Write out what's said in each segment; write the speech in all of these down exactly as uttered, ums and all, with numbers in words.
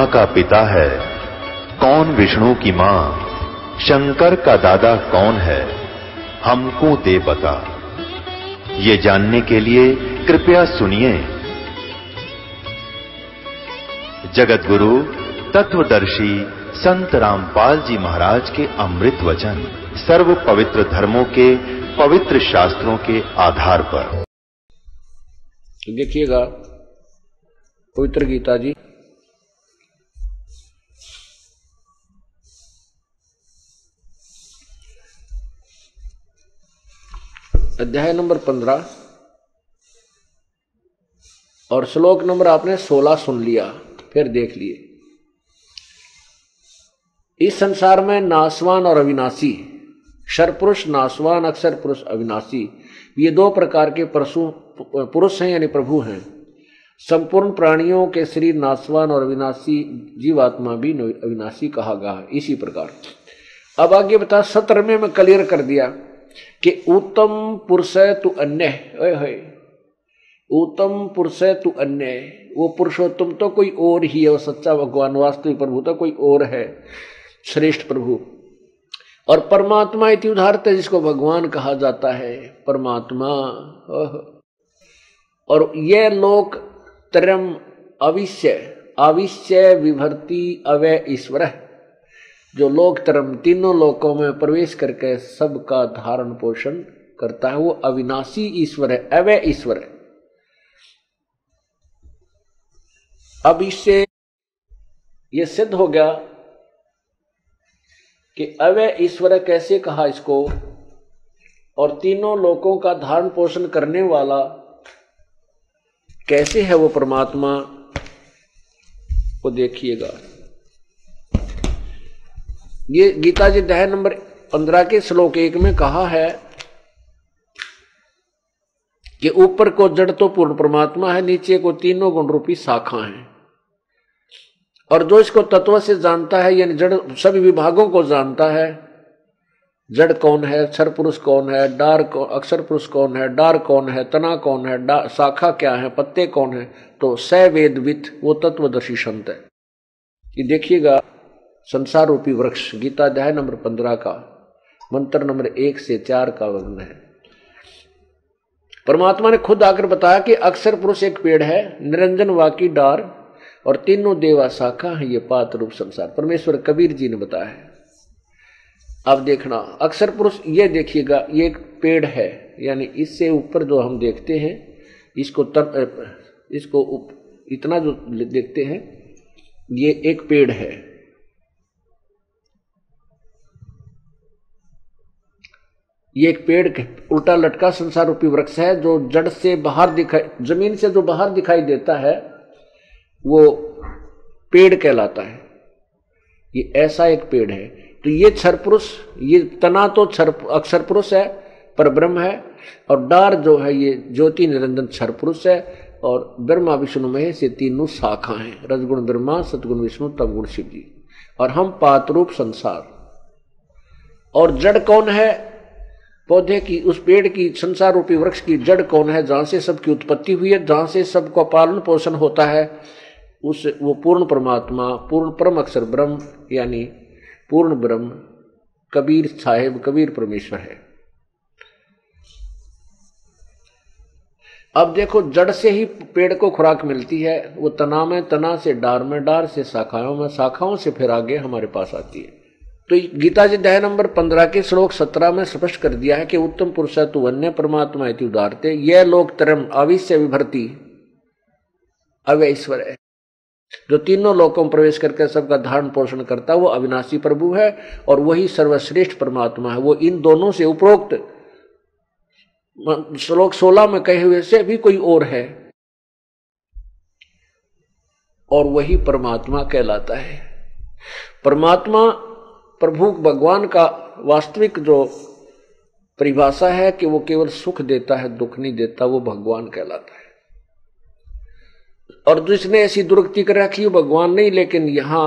का पिता है, कौन विष्णु की मां, शंकर का दादा कौन है, हमको दे बता। ये जानने के लिए कृपया सुनिए। जगत गुरु तत्वदर्शी संत रामपाल जी महाराज के अमृत वचन सर्व पवित्र धर्मों के पवित्र शास्त्रों के आधार पर। देखिएगा पवित्र गीता जी अध्याय नंबर पंद्रह और श्लोक नंबर आपने सोलह सुन लिया, फिर देख लिए। इस संसार में नासवान और अविनाशी, क्षर पुरुष नासवान, अक्षर पुरुष अविनाशी, ये दो प्रकार के परशु पुरुष हैं यानी प्रभु हैं। संपूर्ण प्राणियों के शरीर नासवान और अविनाशी, जीवात्मा भी अविनाशी कहा गया है। इसी प्रकार अब आगे बता, सत्रहवें में क्लियर कर दिया कि उत्तम पुरुष तु अन्य है, उत्तम पुरुष तु अन्य, वो पुरुषोत्तम तो कोई और ही है, वो सच्चा भगवान वास्तविक प्रभु तो कोई और है, श्रेष्ठ प्रभु। और परमात्मा इति उदाहरत, जिसको भगवान कहा जाता है, परमात्मा। और ये लोक त्रयम अविश्य अविश्य विभर्ति अवय ईश्वर, जो लोक त्रयम तीनों लोकों में प्रवेश करके सबका धारण पोषण करता है, वो अविनाशी ईश्वर है, अवय ईश्वर है। अब इससे ये सिद्ध हो गया कि अवय ईश्वर कैसे कहा इसको, और तीनों लोकों का धारण पोषण करने वाला कैसे है वो परमात्मा, को देखिएगा। ये गीता जी अध्याय नंबर पंद्रह के श्लोक एक में कहा है कि ऊपर को जड़ तो पूर्ण परमात्मा है, नीचे को तीनों गुण रूपी शाखा है। और जो इसको तत्व से जानता है, यानी जड़ सभी विभागों को जानता है, जड़ कौन है, क्षर पुरुष कौन है, डार कौन, अक्षर पुरुष कौन है, डार कौन है, तना कौन है, शाखा क्या है, पत्ते कौन है, तो स वेदवित, वो तत्वदर्शी संत है। ये देखिएगा संसार रूपी वृक्ष, गीता अध्याय नंबर पंद्रह का मंत्र नंबर एक से चार का वर्णन है। परमात्मा ने खुद आकर बताया कि अक्षर पुरुष एक पेड़ है, निरंजन वाकी डार, और तीनों देवा शाखा है, ये पात रूप संसार। परमेश्वर कबीर जी ने बताया है। अब देखना, अक्षर पुरुष ये देखिएगा, ये एक पेड़ है, यानी इससे ऊपर जो हम देखते हैं, इसको तर, इसको उप, इतना जो देखते हैं, ये एक पेड़ है। ये एक पेड़ उल्टा लटका संसार रूपी वृक्ष है, जो जड़ से बाहर दिखाई, जमीन से जो बाहर दिखाई देता है वो पेड़ कहलाता है। ये ऐसा एक पेड़ है। तो ये क्षर पुरुष, ये तना तो क्षर अक्षर पुरुष है, पर ब्रह्म है, और डार जो है ये ज्योति निरंजन क्षर पुरुष है, और ब्रह्मा विष्णु महेश ये तीनों शाखा हैं, रजगुण ब्रह्मा, सतगुण विष्णु, तमगुण शिव जी, और हम पातरूप संसार। और जड़ कौन है, पौधे की, उस पेड़ की, संसार रूपी वृक्ष की जड़ कौन है, जहां से सबकी उत्पत्ति हुई है, जहां से सबका पालन पोषण होता है, उस वो पूर्ण परमात्मा, पूर्ण परम अक्षर ब्रह्म, यानी पूर्ण ब्रह्म कबीर साहेब, कबीर परमेश्वर है। अब देखो, जड़ से ही पेड़ को खुराक मिलती है, वो तना में, तना से डार में, डार से शाखाओं में, शाखाओं से फिर आगे हमारे पास आती है। तो गीता जी अध्याय नंबर पंद्रह के श्लोक सत्रह में स्पष्ट कर दिया है कि उत्तम पुरुष तु अन्य परमात्मा इति उदाहरते, यह लोक त्रयम अविश्य विभर्ति अव्यय ईश्वर है, जो तीनों लोकों में प्रवेश करके सबका धारण पोषण करता है, वो अविनाशी प्रभु है, और वही सर्वश्रेष्ठ परमात्मा है। वो इन दोनों से उपरोक्त श्लोक सोलह में कहे हुए से भी कोई और है, और वही परमात्मा कहलाता है। परमात्मा प्रभु भगवान का वास्तविक जो परिभाषा है कि वो केवल सुख देता है, दुख नहीं देता, वो भगवान कहलाता है। और जिसने ऐसी दुर्गति कर रखी है भगवान नहीं, लेकिन यहां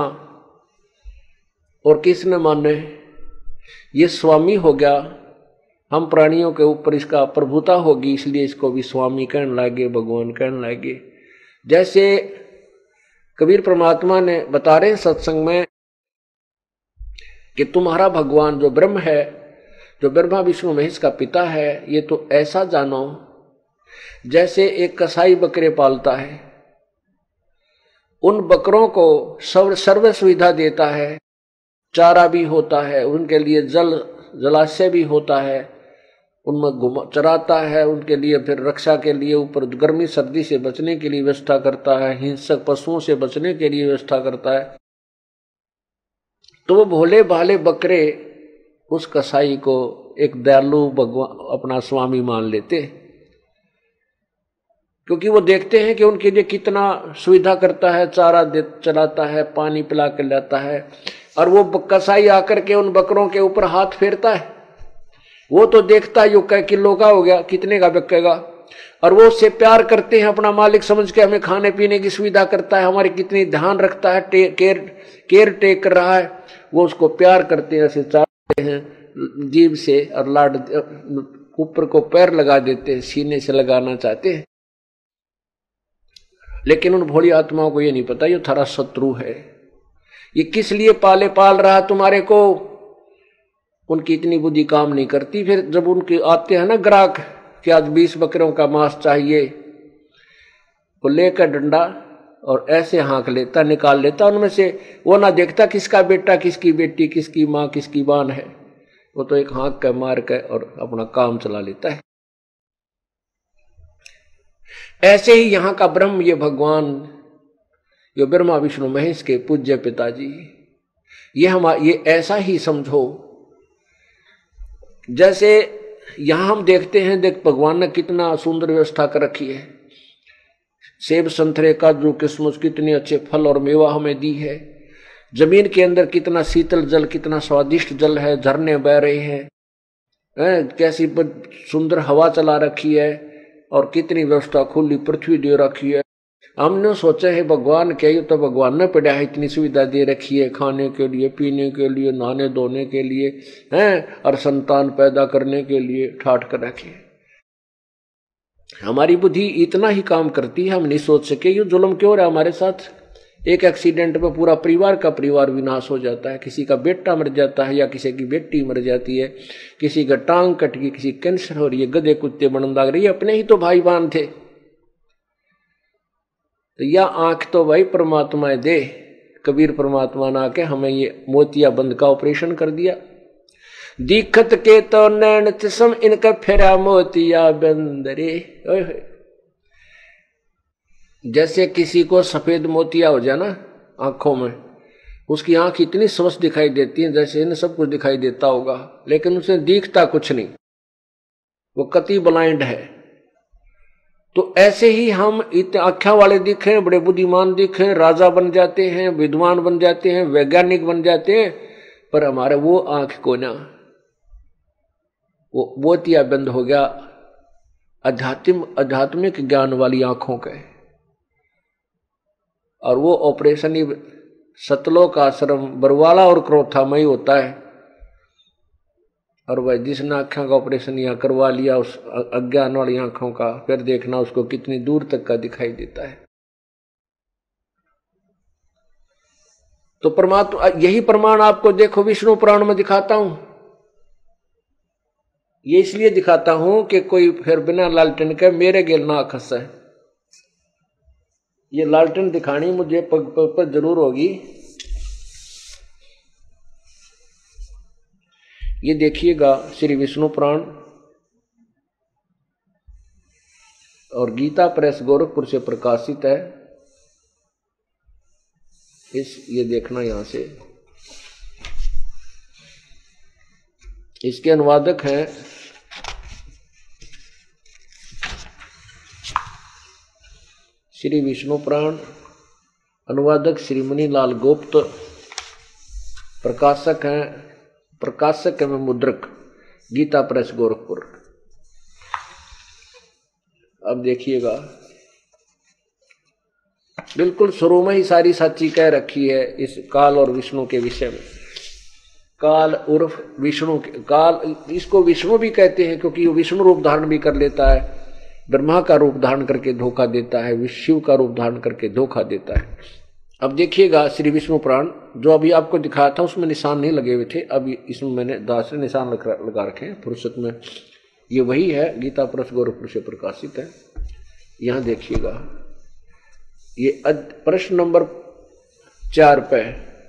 और किसने माने, ये स्वामी हो गया, हम प्राणियों के ऊपर इसका प्रभुता होगी, इसलिए इसको भी स्वामी कहने लगे, भगवान कहने लगे। जैसे कबीर परमात्मा ने बता रहे सत्संग में कि तुम्हारा भगवान जो ब्रह्म है, जो ब्रह्मा विष्णु महेश का पिता है, ये तो ऐसा जानो जैसे एक कसाई बकरे पालता है, उन बकरों को सर्व सर्व सुविधा देता है, चारा भी होता है, उनके लिए जल जलाशय भी होता है, उनमें घुमा चराता है, उनके लिए फिर रक्षा के लिए ऊपर गर्मी सर्दी से बचने के लिए व्यवस्था करता है, हिंसक पशुओं से बचने के लिए व्यवस्था करता है। तो वो भोले भाले बकरे उस कसाई को एक दयालु भगवान अपना स्वामी मान लेते, क्योंकि वो देखते हैं कि उनके लिए कितना सुविधा करता है, चारा दे चलाता है, पानी पिला के लाता है। और वो कसाई आकर के उन बकरों के ऊपर हाथ फेरता है, वो तो देखता है यो कै किलो का हो गया, कितने का बिकेगा, और वो उससे प्यार करते हैं, अपना मालिक समझ के हमें खाने पीने की सुविधा करता है, हमारी कितनी ध्यान रखता है, केयर केयर टेक कर रहा है, वो उसको प्यार करते हैं, ऐसे चाटते हैं जीभ से और लाड ऊपर को पैर लगा देते हैं, सीने से लगाना चाहते हैं। लेकिन उन भोली आत्माओं को ये नहीं पता ये थारा शत्रु है, ये किस लिए पाले पाल रहा तुम्हारे को, उनकी इतनी बुद्धि काम नहीं करती। फिर जब उनके आते हैं ना ग्राहक कि आज बीस बकरों का मांस चाहिए, वो लेकर डंडा और ऐसे हाँक लेता, निकाल लेता उनमें से, वो ना देखता किसका बेटा किसकी बेटी किसकी माँ किसकी बान है, वो तो एक हाँक के मार के और अपना काम चला लेता है। ऐसे ही यहाँ का ब्रह्म, ये भगवान, ये ब्रह्मा विष्णु महेश के पूज्य पिताजी, ये हम ये ऐसा ही समझो जैसे यहां हम देखते हैं, देख भगवान ने कितना सुंदर व्यवस्था कर रखी है, सेब संतरे का जो किस्मत, कितने अच्छे फल और मेवा हमें दी है, जमीन के अंदर कितना शीतल जल, कितना स्वादिष्ट जल है, झरने बह रहे हैं, कैसी सुंदर हवा चला रखी है, और कितनी व्यवस्था खुली पृथ्वी दे रखी है। हमने सोचा है भगवान क्या, ये तो भगवान ने पड़ा है, इतनी सुविधा दे रखी है खाने के लिए, पीने के लिए, नहाने धोने के लिए, हैं, और संतान पैदा करने के लिए ठाट कर रखी है। हमारी बुद्धि इतना ही काम करती है, हम नहीं सोच सके ये जुल्म क्यों रहा हमारे साथ। एक एक्सीडेंट में पूरा परिवार का परिवार विनाश हो जाता है, किसी का बेटा मर जाता है या किसी की बेटी मर जाती है, किसी का टांग कट गई, किसी कैंसर हो रही है, गधे कुत्ते बनने लग रही है, अपने ही तो भाई बहन थे। तो यह आंख तो भाई परमात्मा दे, कबीर परमात्मा ने आके हमें ये मोतिया बंद का ऑपरेशन कर दिया। दिखत के तो नैन चश्म इनका फेरा मोतिया बंद रे। जैसे किसी को सफेद मोतिया हो जाए ना आंखों में, उसकी आंख इतनी स्वस्थ दिखाई देती है जैसे इन्हें सब कुछ दिखाई देता होगा, लेकिन उसे दिखता कुछ नहीं, वो कति ब्लाइंड है। तो ऐसे ही हम इतने आँखों वाले दिखे, बड़े बुद्धिमान दिखे, राजा बन जाते हैं, विद्वान बन जाते हैं, वैज्ञानिक बन जाते हैं, पर हमारे वो आंख को ना, वो मोतिया बंद हो गया अध्यात्म आध्यात्मिक ज्ञान वाली आंखों के। और वो ऑपरेशन ही सतलोक आश्रम बरवाला और क्रोथा में ही होता है। और वह जिसने आंखों का ऑपरेशन यहाँ करवा लिया उस अज्ञान वाली आंखों का, फिर देखना उसको कितनी दूर तक का दिखाई देता है। तो परमात्मा, यही प्रमाण आपको देखो विष्णु पुराण में दिखाता हूं। ये इसलिए दिखाता हूं कि कोई फिर बिना लालटेन के मेरे गेल ना खस है। ये लालटेन दिखानी मुझे पग पग पर जरूर होगी। ये देखिएगा श्री विष्णु पुराण और गीता प्रेस गोरखपुर से प्रकाशित है। इस ये देखना यहां से, इसके अनुवादक हैं श्री विष्णु पुराण, अनुवादक श्री मुनीलाल गुप्त, प्रकाशक हैं प्रकाशक एवं मुद्रक गीता प्रेस गोरखपुर। अब देखिएगा, बिल्कुल शुरू में ही सारी सच्ची कह रखी है इस काल और विष्णु के विषय में। काल उर्फ विष्णु, काल इसको विष्णु भी कहते हैं क्योंकि वो विष्णु रूप धारण भी कर लेता है, ब्रह्मा का रूप धारण करके धोखा देता है, शिव का रूप धारण करके धोखा देता है। अब देखिएगा श्री विष्णु पुराण जो अभी आपको दिखाया था उसमें निशान नहीं लगे हुए थे, अब इसमें मैंने दास निशान लगा रखे हैं फुर्सत में। ये वही है, गीता प्रेस गोरखपुर से प्रकाशित है। यहां देखिएगा ये प्रश्न नंबर चार पे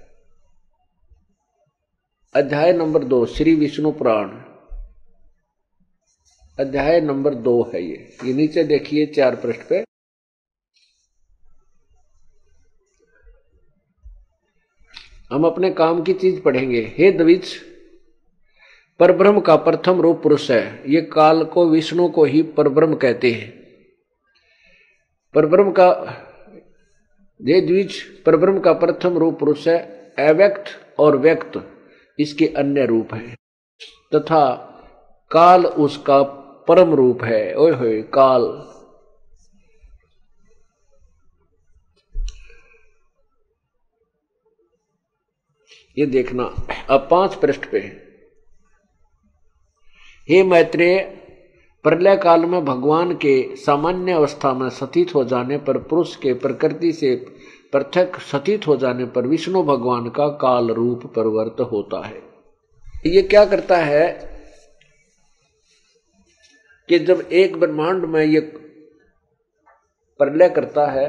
अध्याय नंबर दो श्री विष्णु पुराण अध्याय नंबर दो है। ये ये नीचे देखिए चार पृष्ठ पे हम अपने काम की चीज पढ़ेंगे। हे द्विज, परब्रह्म का प्रथम रूप पुरुष है। ये काल को विष्णु को ही परब्रह्म कहते हैं। परब्रह्म का हे द्विज, परब्रह्म का प्रथम रूप पुरुष है। अव्यक्त और व्यक्त इसके अन्य रूप है तथा काल उसका परम रूप है। ओए होए काल, ये देखना अब पांच पृष्ठ पे। हे मैत्रेय, प्रलय काल में भगवान के सामान्य अवस्था में सतीत हो जाने पर, पुरुष के प्रकृति से पृथक सतीत हो जाने पर विष्णु भगवान का काल रूप परिवर्त होता है। ये क्या करता है कि जब एक ब्रह्मांड में ये प्रलय करता है,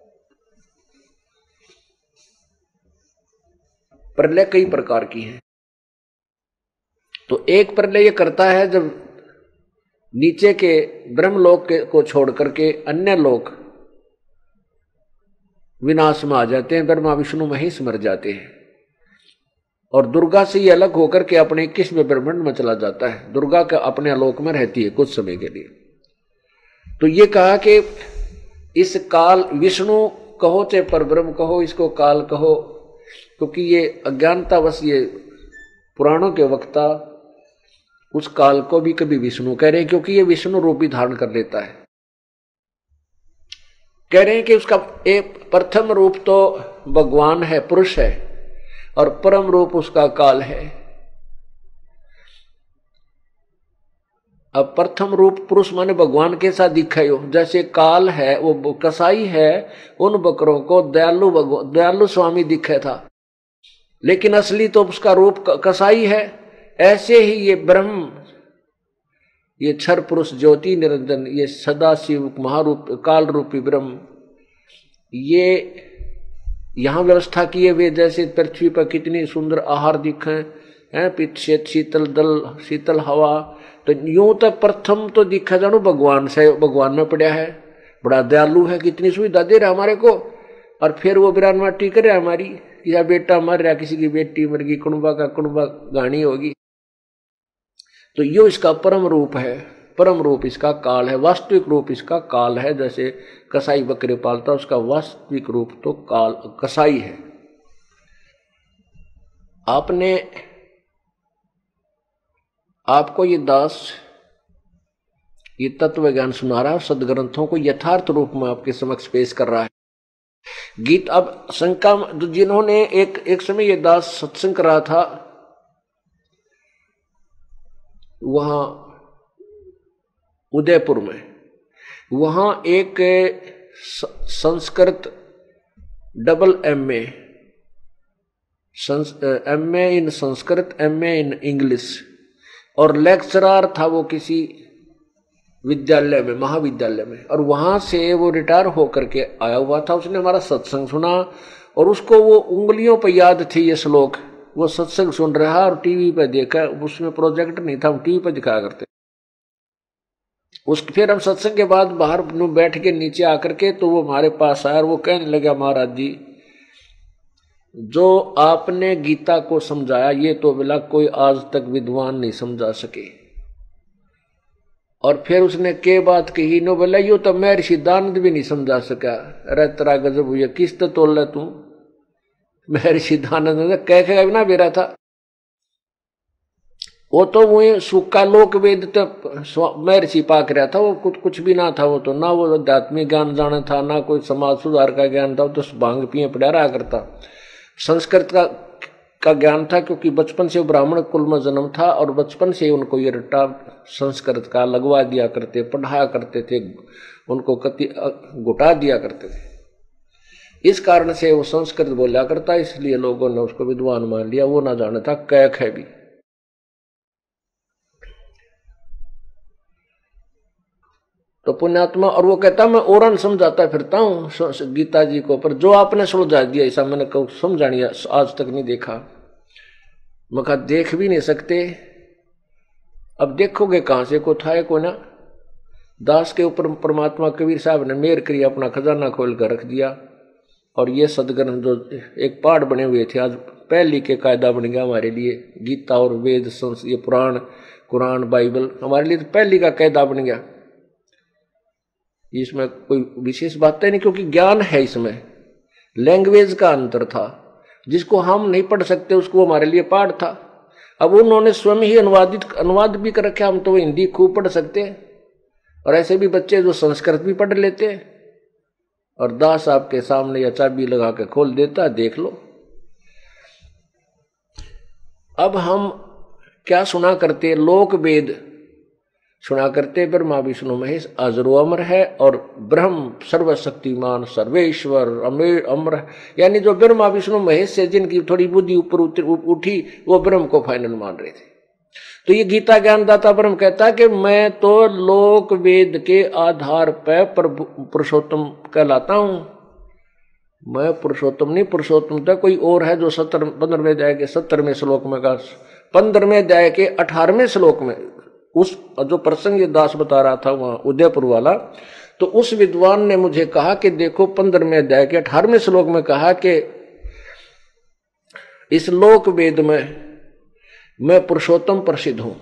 प्रलय कई प्रकार की है, तो एक प्रलय ये करता है जब नीचे के ब्रह्मलोक के को छोड़ करके अन्य लोक विनाश में आ जाते हैं, ब्रह्मा विष्णु महेश मर जाते हैं और दुर्गा से ये अलग होकर के अपने इक्कीसवें ब्रह्मांड में चला जाता है। दुर्गा का अपने आलोक में रहती है कुछ समय के लिए। तो ये कहा कि इस काल, विष्णु कहो चाहे परब्रह्म कहो, इसको काल कहो, क्योंकि ये अज्ञानतावश ये पुराणों के वक्ता उस काल को भी कभी विष्णु कह रहे हैं, क्योंकि ये विष्णु रूप भी धारण कर लेता है। कह रहे हैं कि उसका एक प्रथम रूप तो भगवान है, पुरुष है, और परम रूप उसका काल है। अब प्रथम रूप पुरुष माने भगवान के साथ दिखाई हो, जैसे काल है वो कसाई है, उन बकरों को दयालु भगवान दयालु स्वामी दिखे था, लेकिन असली तो उसका रूप कसाई है। ऐसे ही ये ब्रह्म, ये क्षर पुरुष ज्योति निरंजन, ये सदा शिव महारूप काल रूपी ब्रह्म, ये यहां व्यवस्था किए हुए जैसे पृथ्वी पर कितनी सुंदर आहार दिखे हैं, पीछे शीतल दल शीतल हवा, तो यूं तक प्रथम तो दिखा जानो भगवान से, भगवान में पड़ा है, बड़ा दयालु है, कितनी सुविधा दे रहा हमारे को। और फिर वो बिरान माटी करे हमारी, या बेटा मर रहा, किसी की बेटी मर गई, कुणबा का कुणबा गानी होगी, तो यो इसका परम रूप है। परम रूप इसका काल है, वास्तविक रूप इसका काल है। जैसे कसाई बकरे पालता, उसका वास्तविक रूप तो काल कसाई है। आपने आपको ये दास ये तत्व ज्ञान सुना रहा है, सदग्रंथों को यथार्थ रूप में आपके समक्ष पेश कर रहा है। गीत अब शंका जिन्होंने एक एक समय ये दास सत्संग कर रहा था, वहां उदयपुर में, वहां एक Sanskrit double M A M A in Sanskrit, M A in English, और लेक्चरर था वो किसी विद्यालय में, महाविद्यालय में, और वहां से वो रिटायर होकर के आया हुआ था। उसने हमारा सत्संग सुना और उसको वो उंगलियों पर याद थी ये श्लोक। वो सत्संग सुन रहा और टीवी पे देखा, उसमें प्रोजेक्ट नहीं था, हम टीवी पे दिखाया करते। उस फिर हम सत्संग के बाद बाहर बैठ के नीचे आकर के, तो वो हमारे पास आया और वो कहने लगा, महाराज जी जो आपने गीता को समझाया ये तो बिला कोई आज तक विद्वान नहीं समझा सके। और फिर उसने के बात कही, नो बोला यो तो मैं ऋषिदानंद भी नहीं समझा सका। अरे तेरा गजब हुआ, किस तो तोल रहा तू, मैं ऋषिदानंद कह के ना बेरा था। वो तो वो सूखा लोक वेद तो मैं ऋषि पाक रहा था, वो कुछ कुछ भी ना था। वो तो ना वो आध्यात्मिक ज्ञान जाना था, ना कोई समाज सुधार का ज्ञान था, वो तो भांग पिए पड़ा रहा करता। संस्कृत का का ज्ञान था, क्योंकि बचपन से ब्राह्मण कुल में जन्म था और बचपन से उनको ये रट्टा संस्कृत का लगवा दिया करते, पढ़ाया करते थे, उनको कति घुटा दिया करते थे। इस कारण से वो संस्कृत बोला करता, इसलिए लोगों ने उसको विद्वान मान लिया। वो ना जाना था कैक है भी। तो पुण्यात्मा, और वो कहता मैं औरन समझाता फिरता हूं गीता जी को, पर जो आपने सुलझा दिया ऐसा मैंने कब समझानी आज तक नहीं देखा। मैं कहा देख भी नहीं सकते, अब देखोगे कहां से को थाए को ना। दास के ऊपर परमात्मा कबीर साहब ने मेहर करी, अपना खजाना खोल कर रख दिया। और ये सदग्रंथ जो एक पाठ बने हुए थे, आज पहली के कायदा बन गया हमारे लिए। गीता और वेद, ये पुराण, कुरान, बाइबल हमारे लिए तो पहली का कायदा बन गया। इसमें कोई विशेष बात है नहीं, क्योंकि ज्ञान है इसमें। लैंग्वेज का अंतर था, जिसको हम नहीं पढ़ सकते उसको हमारे लिए पाठ था। अब उन्होंने स्वयं ही अनुवादित अनुवाद भी कर रखा, हम तो हिंदी खूब पढ़ सकते हैं। और ऐसे भी बच्चे जो संस्कृत भी पढ़ लेते हैं। और दास आपके सामने या चाबी लगा के खोल देता, देख लो। अब हम क्या सुना करते, लोक वेद सुना करते। ब्रह्मा विष्णु महेश अजरो अमर है, और ब्रह्म सर्वशक्तिमान सर्वेश्वर अमेर अमर, यानी जो ब्रह्मा विष्णु महेश से जिनकी थोड़ी बुद्धि ऊपर उठी वो ब्रह्म को फाइनल मान रहे थे। तो ये गीता ज्ञानदाता ब्रह्म कहता है कि मैं तो लोक वेद के आधार पर पुरुषोत्तम कहलाता हूं। मैं पुरुषोत्तम नहीं, पुरुषोत्तम तो कोई और है जो सत्तर पंद्रहवें अध्याय के सत्तरवें श्लोक में का, पंद्रहवें अध्याय के अठारहवें श्लोक में उस जो प्रसंग ये दास बता रहा था वहां उदयपुर वाला, तो उस विद्वान ने मुझे कहा कि देखो पंद्रहवें अध्याय के अठारहवें श्लोक में कहा कि इस लोक वेद में मैं पुरुषोत्तम प्रसिद्ध हूं।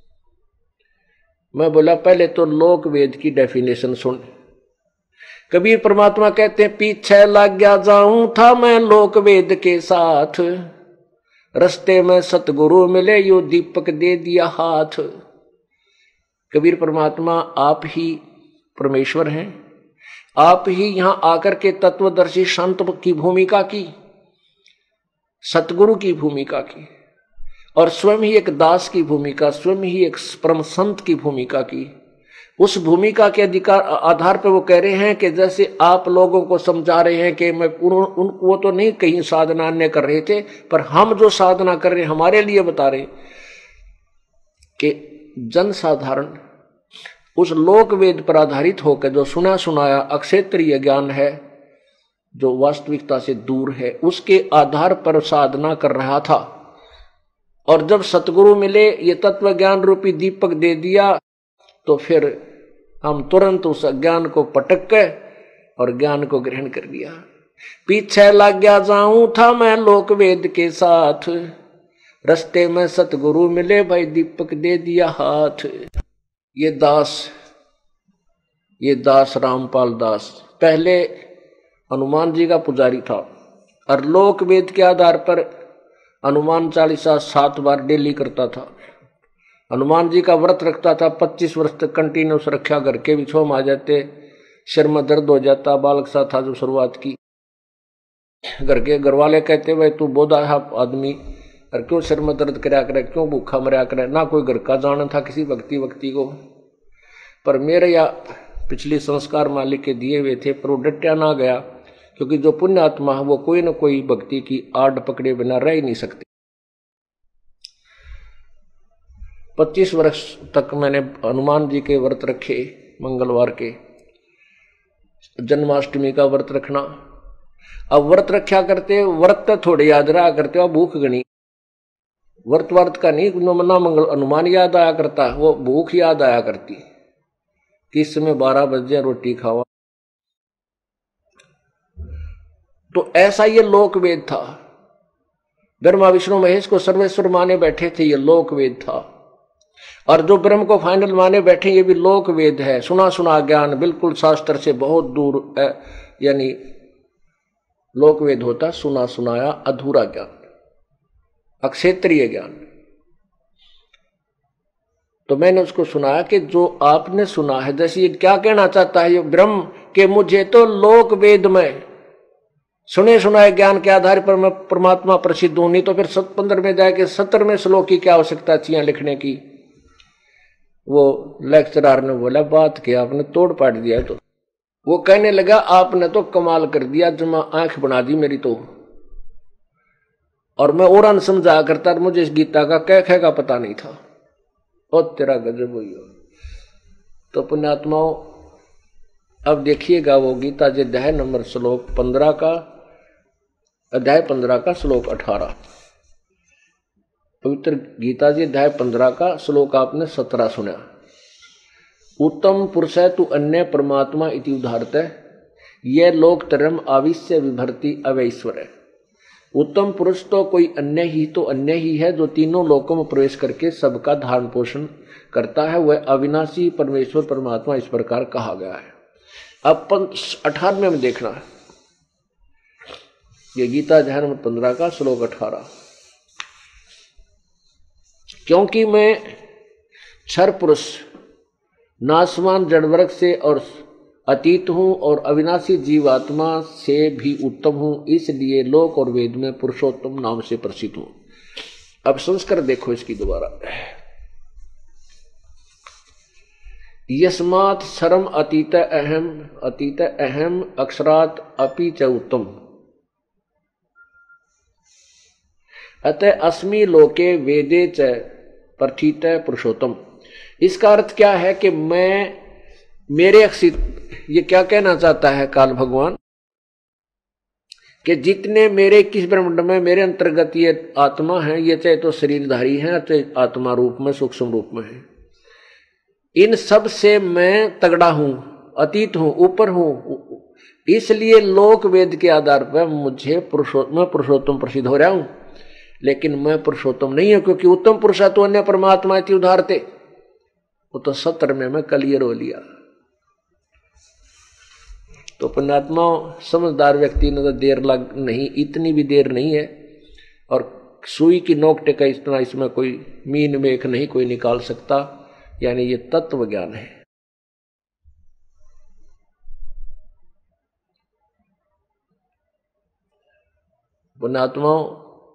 मैं बोला पहले तो लोक वेद की डेफिनेशन सुन। कबीर परमात्मा कहते हैं पीछे लग गया जाऊं था मैं लोक वेद के साथ, रस्ते में सतगुरु मिले यो दीपक दे दिया हाथ। कबीर परमात्मा आप ही परमेश्वर हैं, आप ही यहां आकर के तत्वदर्शी संत की भूमिका की, सतगुरु की भूमिका की, और स्वयं ही एक दास की भूमिका, स्वयं ही एक परम संत की भूमिका की। उस भूमिका के अधिकार आधार पर वो कह रहे हैं कि जैसे आप लोगों को समझा रहे हैं कि मैं उन, उन वो तो नहीं कहीं साधना अन्य कर रहे थे, पर हम जो साधना कर रहे हैं हमारे लिए बता रहे कि जन साधारण उस लोक वेद पर आधारित होकर जो सुना सुनाया अक्षेत्रीय ज्ञान है जो वास्तविकता से दूर है, उसके आधार पर साधना कर रहा था। और जब सतगुरु मिले, ये तत्व ज्ञान रूपी दीपक दे दिया, तो फिर हम तुरंत उस ज्ञान को पटक के और ज्ञान को ग्रहण कर लिया। पीछे लग गया जाऊं था मैं लोक वेद के साथ, रस्ते में सतगुरु मिले भाई दीपक दे दिया हाथ। ये दास ये दास रामपाल दास पहले हनुमान जी का पुजारी था, और लोक वेद के आधार पर हनुमान चालीसा सात बार डेली करता था। हनुमान जी का व्रत रखता था, पच्चीस वर्ष तक कंटिन्यूस रखा। घर के भी छोम आ जाते, सिर में दर्द हो जाता, बालक सा था जो शुरुआत की। घर के घर वाले कहते भाई तू बोधा आदमी और क्यों सिर में दर्द कराया करे, क्यों भूखा मराया करे। ना कोई घर का जाना था किसी भक्ति व्यक्ति को, पर मेरे या पिछली संस्कार मालिक के दिए हुए थे, पर वो डटया ना गया, क्योंकि जो पुण्य आत्मा है वो कोई ना कोई भक्ति की आड़ पकड़े बिना रह ही नहीं सकते। पच्चीस वर्ष तक मैंने हनुमान जी के व्रत रखे, मंगलवार के, जन्माष्टमी का व्रत रखना। अब व्रत रखा करते, व्रत तो थोड़े याद रहा करते हो, भूख गणी व्रत व्रत का नहीं, ना मंगल हनुमान याद आया करता, वो भूख याद आया करती कि इस समय बारह बजे रोटी खावा। तो ऐसा ये लोक वेद था। ब्रह्मा विष्णु महेश को सर्वेश्वर माने बैठे थे, ये लोक वेद था। और जो ब्रह्म को फाइनल माने बैठे, ये भी लोक वेद है। सुना सुना ज्ञान बिल्कुल शास्त्र से बहुत दूर, यानी लोक वेद होता सुना सुनाया अधूरा ज्ञान, अक्षेत्रीय ज्ञान। तो मैंने उसको सुनाया कि जो आपने सुना है, जैसे ये क्या कहना चाहता है ये ब्रह्म, के मुझे तो लोक वेद में सुने सुनाए ज्ञान के आधार पर मैं परमात्मा प्रसिद्ध हूं, नहीं तो फिर सत पंद्रह में जाके सत्तर में श्लोक की क्या आवश्यकता थी लिखने की। वो लेक्चरार ने बोला बात किया आपने तोड़ पाट दिया। तो वो कहने लगा आपने तो कमाल कर दिया, जमा आंख बना दी मेरी तो, और मैं और समझा करता, मुझे इस गीता का कह कह का पता नहीं था। और तेरा गजब हुई हो। तो पुण्यात्माओं अब देखिएगा वो गीता जी अध्याय नंबर श्लोक पंद्रह का, अध्याय पंद्रह का श्लोक अठारह, पवित्र गीता जी अध्याय पंद्रह का श्लोक आपने सत्रह सुना। उत्तम पुरुष है तू अन्य परमात्मा इति उदाहरत है, यह लोक तरम आविश्य विभर्ति अवैश्वर है। उत्तम पुरुष तो कोई अन्य ही तो अन्य ही है जो तीनों लोकों में प्रवेश करके सबका धारण पोषण करता है, वह अविनाशी परमेश्वर परमात्मा इस प्रकार कहा गया है। अब अठारहवें में देखना है, ये गीता अध्याय नंबर पंद्रह का श्लोक अठारह। क्योंकि मैं क्षर पुरुष नासवान जड़वर्ग से और अतीत हूं और अविनाशी जीवात्मा से भी उत्तम हूं, इसलिए लोक और वेद में पुरुषोत्तम नाम से प्रसिद्ध हूं। अब संस्कार देखो इसकी दोबारा। यस्मात् शरम अतीत अहम अतीत अहम अक्षरात अपि च उत्तम अतः अस्मि लोके वेदे च प्रथित पुरुषोत्तम। इसका अर्थ क्या है कि मैं मेरे अक्षित, ये क्या कहना चाहता है काल भगवान कि जितने मेरे किस ब्रह्मांड में मेरे अंतर्गत ये आत्मा है, ये चाहे तो शरीरधारी है चाहे आत्मा रूप में सूक्ष्म रूप में है, इन सब से मैं तगड़ा हूं, अतीत हूं, ऊपर हूं। इसलिए लोक वेद के आधार पर मुझे पुरुषोत्तम मैं पुरुषोत्तम प्रसिद्ध हो रहा हूं, लेकिन मैं पुरुषोत्तम नहीं हूं, क्योंकि उत्तम पुरुष तो अन्य परमात्मा इति उदाहरते, वो तो सत्र में मैं कल ये रो लिया। तो पुण्यात्मा समझदार व्यक्ति ने तो देर लग नहीं, इतनी भी देर नहीं है, और सुई की नोक टेका इतना इसमें कोई मीन मेख नहीं कोई निकाल सकता, यानी ये तत्व ज्ञान है। पुण्यात्माओं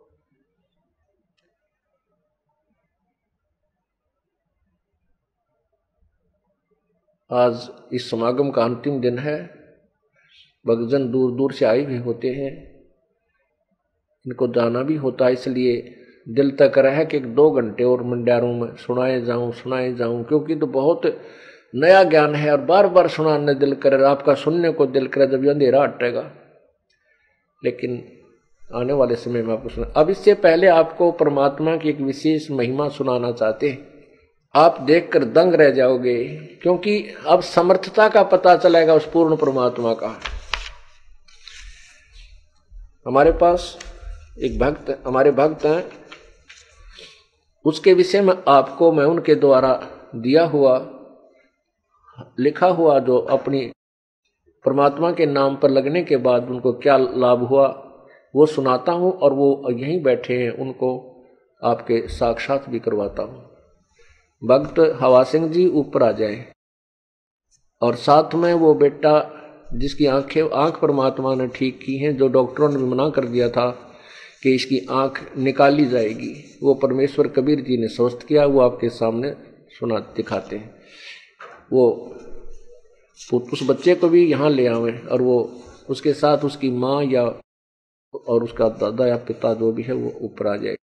आज इस समागम का अंतिम दिन है। भक्तजन दूर दूर से आए भी होते हैं, इनको जाना भी होता है, इसलिए दिल तक रहा है कि दो घंटे और मंडारों में सुनाए जाऊं सुनाए जाऊं, क्योंकि तो बहुत नया ज्ञान है और बार बार सुनाने दिल करे, आपका सुनने को दिल करे जब अंधेरा हटेगा। लेकिन आने वाले समय में आपको सुना। अब इससे पहले आपको परमात्मा की एक विशेष महिमा सुनाना चाहते हैं, आप देखकर दंग रह जाओगे, क्योंकि अब समर्थता का पता चलेगा उस पूर्ण परमात्मा का। हमारे पास एक भक्त हमारे भक्त हैं, उसके विषय में आपको मैं उनके द्वारा दिया हुआ लिखा हुआ जो अपनी परमात्मा के नाम पर लगने के बाद उनको क्या लाभ हुआ वो सुनाता हूं, और वो यहीं बैठे हैं, उनको आपके साक्षात भी करवाता हूं। भक्त हवा सिंह जी ऊपर आ जाए, और साथ में वो बेटा जिसकी आंखें आंख परमात्मा ने ठीक की हैं, जो डॉक्टरों ने भी मना कर दिया था कि इसकी आंख निकाली जाएगी, वो परमेश्वर कबीर जी ने स्वस्थ किया, वो आपके सामने सुना दिखाते हैं। वो उस बच्चे को भी यहाँ ले आवे, और वो उसके साथ उसकी माँ या और उसका दादा या पिता जो भी है वो ऊपर आ जाए।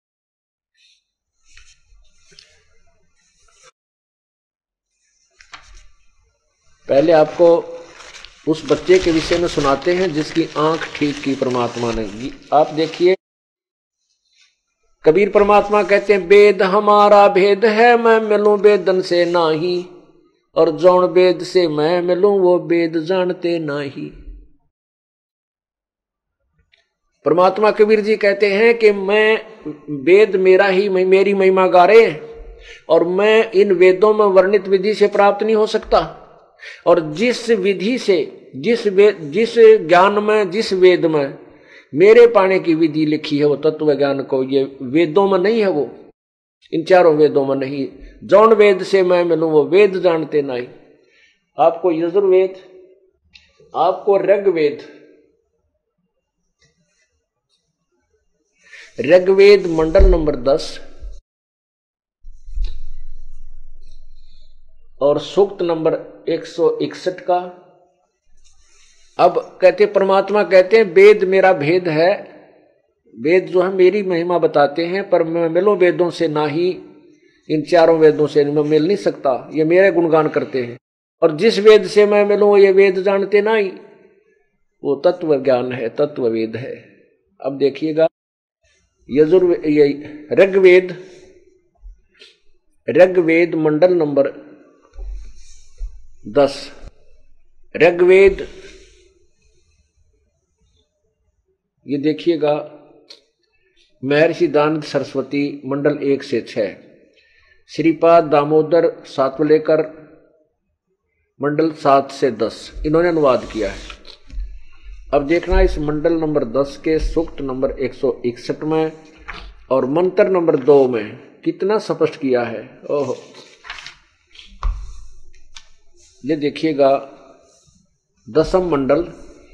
पहले आपको उस बच्चे के विषय में सुनाते हैं जिसकी आंख ठीक की परमात्मा ने। आप देखिए, कबीर परमात्मा कहते हैं, वेद हमारा भेद है, मैं मिलूं वेदन से नाही, और जौन वेद से मैं मिलूं वो वेद जानते नाही। परमात्मा कबीर जी कहते हैं कि मैं वेद मेरा ही मेरी महिमा गा रहे हैं, और मैं इन वेदों में वर्णित विधि से प्राप्त नहीं हो सकता, और जिस विधि से जिस वेद जिस ज्ञान में जिस वेद में मेरे पाने की विधि लिखी है वो तत्व ज्ञान को, ये वेदों में नहीं है, वो इन चारों वेदों में नहीं। जौन वेद से मैं मिलूं वो वेद जानते नहीं। आपको यजुर्वेद, आपको ऋग्वेद, ऋग्वेद मंडल नंबर दस और सूक्त नंबर एक सौ इकसठ का अब कहते परमात्मा कहते हैं वेद मेरा भेद है, वेद जो है मेरी महिमा बताते हैं, पर मैं मिलो वेदों से ना ही, इन चारों वेदों से मैं मिल नहीं सकता, ये मेरे गुणगान करते हैं। और जिस वेद से मैं मिलूं ये वेद जानते ना ही, वो तत्व ज्ञान है, तत्व वेद है। अब देखिएगा यजुर्वेद, ये ऋग्वेद, ऋग्वेद मंडल नंबर दस, ऋग्वेद ये देखिएगा महर्षि दानंद सरस्वती मंडल एक से छह, श्रीपाद दामोदर सातवलेकर मंडल सात से दस, इन्होंने अनुवाद किया है। अब देखना इस मंडल नंबर दस के सूक्त नंबर एक सौ इकसठ में और मंत्र नंबर दो में कितना स्पष्ट किया है। ओहो, ये देखिएगा दसम मंडल,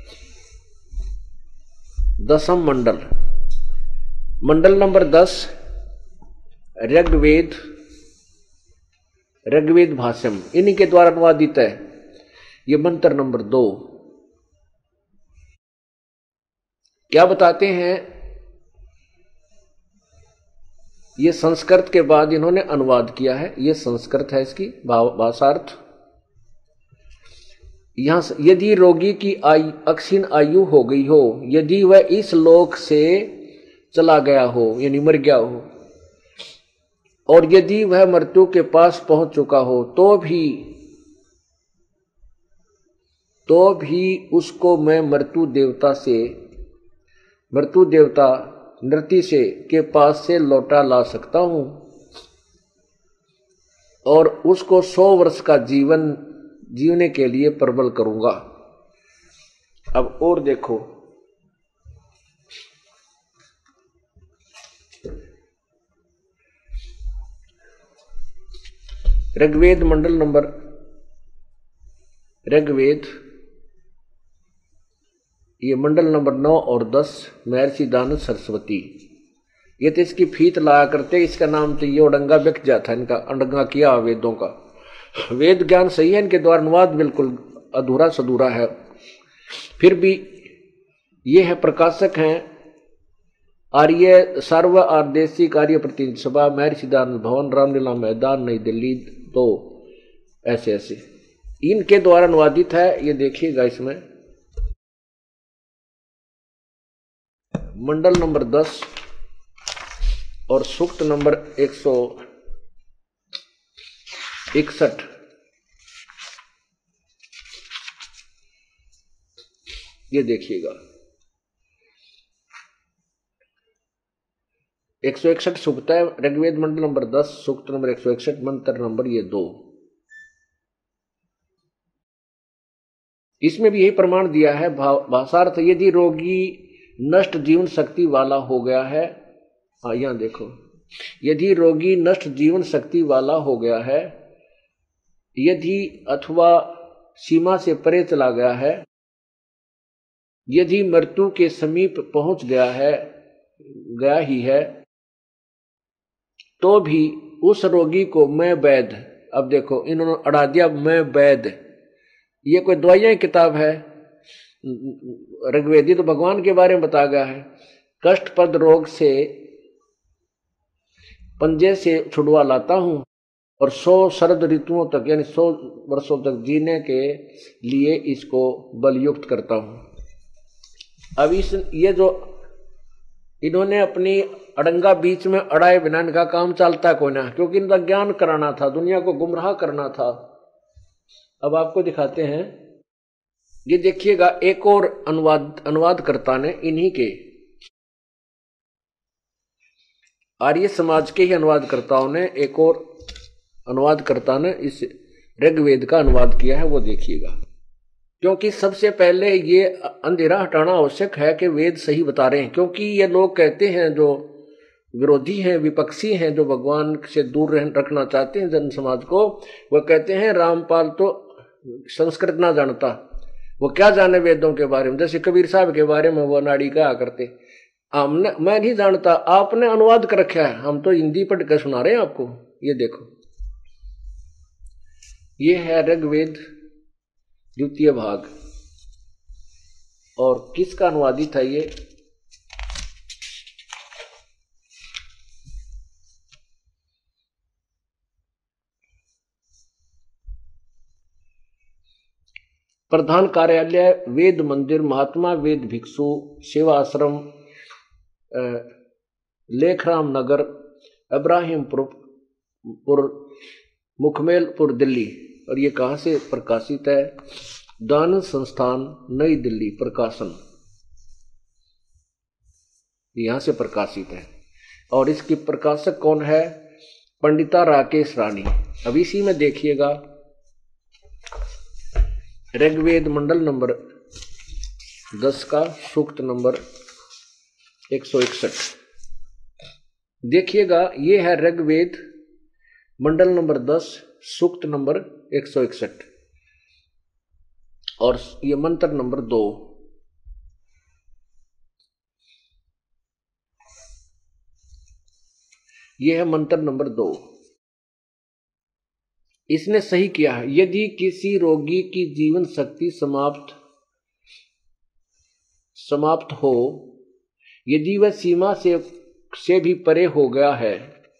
दसम मंडल मंडल नंबर दस, ऋग्वेद, ऋग्वेद भाष्यम, इन्हीं के द्वारा अनुवादित है। ये मंत्र नंबर दो क्या बताते हैं, ये संस्कृत के बाद इन्होंने अनुवाद किया है, ये संस्कृत है इसकी भाषार्थ। यहां यदि रोगी की आयु अक्षीण आयु हो गई हो, यदि वह इस लोक से चला गया हो यानी मर गया हो, और यदि वह मृत्यु के पास पहुंच चुका हो, तो भी तो भी उसको मैं मृत्यु देवता से, मृत्यु देवता नृति से के पास से लौटा ला सकता हूं और उसको सौ वर्ष का जीवन जीने के लिए प्रबल करूंगा। अब और देखो, ऋग्वेद मंडल नंबर, ऋग्वेद ये मंडल नंबर नौ और दस, महर्षि दानंद सरस्वती, ये तो इसकी फीत लाया करते, इसका नाम तो ये अडंगा बिक जाता है, इनका अडंगा किया वेदों का। वेद ज्ञान सही है, इनके द्वारा अनुवाद बिल्कुल अधूरा सधूरा है, फिर भी ये है प्रकाशक हैं आर्य सर्व आदेशिक आर्य प्रतिनिधि सभा, महर्षि दानंद भवन, रामलीला मैदान, नई दिल्ली। तो ऐसे ऐसे इनके द्वारा अनुवादित है। ये देखिएगा इसमें मंडल नंबर दस और सूक्त नंबर एक सौ इकसठ, ये देखिएगा एक सौ इकसठ सूक्त है, ऋग्वेद मंडल नंबर दस, सूक्त नंबर एक सौ इकसठ, मंत्र नंबर ये दो। इसमें भी यही प्रमाण दिया है भाषार्थ, यदि रोगी नष्ट जीवन शक्ति वाला हो गया है, हाँ यहां देखो, यदि रोगी नष्ट जीवन शक्ति वाला हो गया है, यदि अथवा सीमा से परे चला गया है, यदि मृत्यु के समीप पहुंच गया है, गया ही है, तो भी उस रोगी को मैं वैद, अब देखो इन्होंने अड़ा दिया मैं वैद, ये कोई दवाइयां की किताब है, ऋग्वेदी तो भगवान के बारे में बता गया है। कष्टप्रद रोग से पंजे से छुड़वा लाता हूं और सौ शरद ऋतुओं तक यानी सौ वर्षों तक जीने के लिए इसको बलयुक्त करता हूं। अब इस ये जो इन्होंने अपनी अड़ंगा बीच में अड़ाए बिना इनका काम चलता कोई ना, क्योंकि इनका ज्ञान कराना था, दुनिया को गुमराह करना था। अब आपको दिखाते हैं, ये देखिएगा एक और अनुवाद अनुवादकर्ता ने इन्हीं के आर्य समाज के ही अनुवादकर्ताओं ने एक और अनुवादकर्ता ने इस ऋग्वेद का अनुवाद किया है, वो देखिएगा। क्योंकि सबसे पहले ये अंधेरा हटाना आवश्यक है कि वेद सही बता रहे हैं, क्योंकि ये लोग कहते हैं जो विरोधी हैं, विपक्षी हैं, जो भगवान से दूर रखना चाहते हैं जन समाज को, वह कहते हैं रामपाल तो संस्कृत ना जानता, वो क्या जाने वेदों के बारे में। जैसे कबीर साहब के बारे में वो नाड़ी कहा करते, हमने मैं नहीं जानता, आपने अनुवाद कर रखा है, हम तो हिंदी पढ़ कर सुना रहे हैं आपको। ये देखो, ये है ऋग्वेद द्वितीय भाग, और किसका अनुवादित है ये? प्रधान कार्यालय वेद मंदिर, महात्मा वेद भिक्षु सेवा आश्रम, लेखराम नगर, इब्राहिमपुर, मुखमेलपुर, दिल्ली। और ये कहाँ से प्रकाशित है? दान संस्थान, नई दिल्ली, प्रकाशन, यहां से प्रकाशित है। और इसकी प्रकाशक कौन है? पंडिता राकेश रानी। अब इसी में देखिएगा ऋग्वेद मंडल नंबर दस का सूक्त नंबर एक सौ इकसठ। देखिएगा, ये है ऋग्वेद मंडल नंबर दस सूक्त नंबर एक सौ इकसठ और ये मंत्र नंबर दो। ये है मंत्र नंबर दो। इसने सही किया है। यदि किसी रोगी की जीवन शक्ति समाप्त समाप्त हो, यदि वह सीमा से से भी परे हो गया है,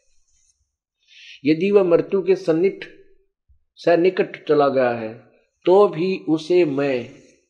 यदि वह मृत्यु के सन्निकट से निकट चला गया है, तो भी उसे मैं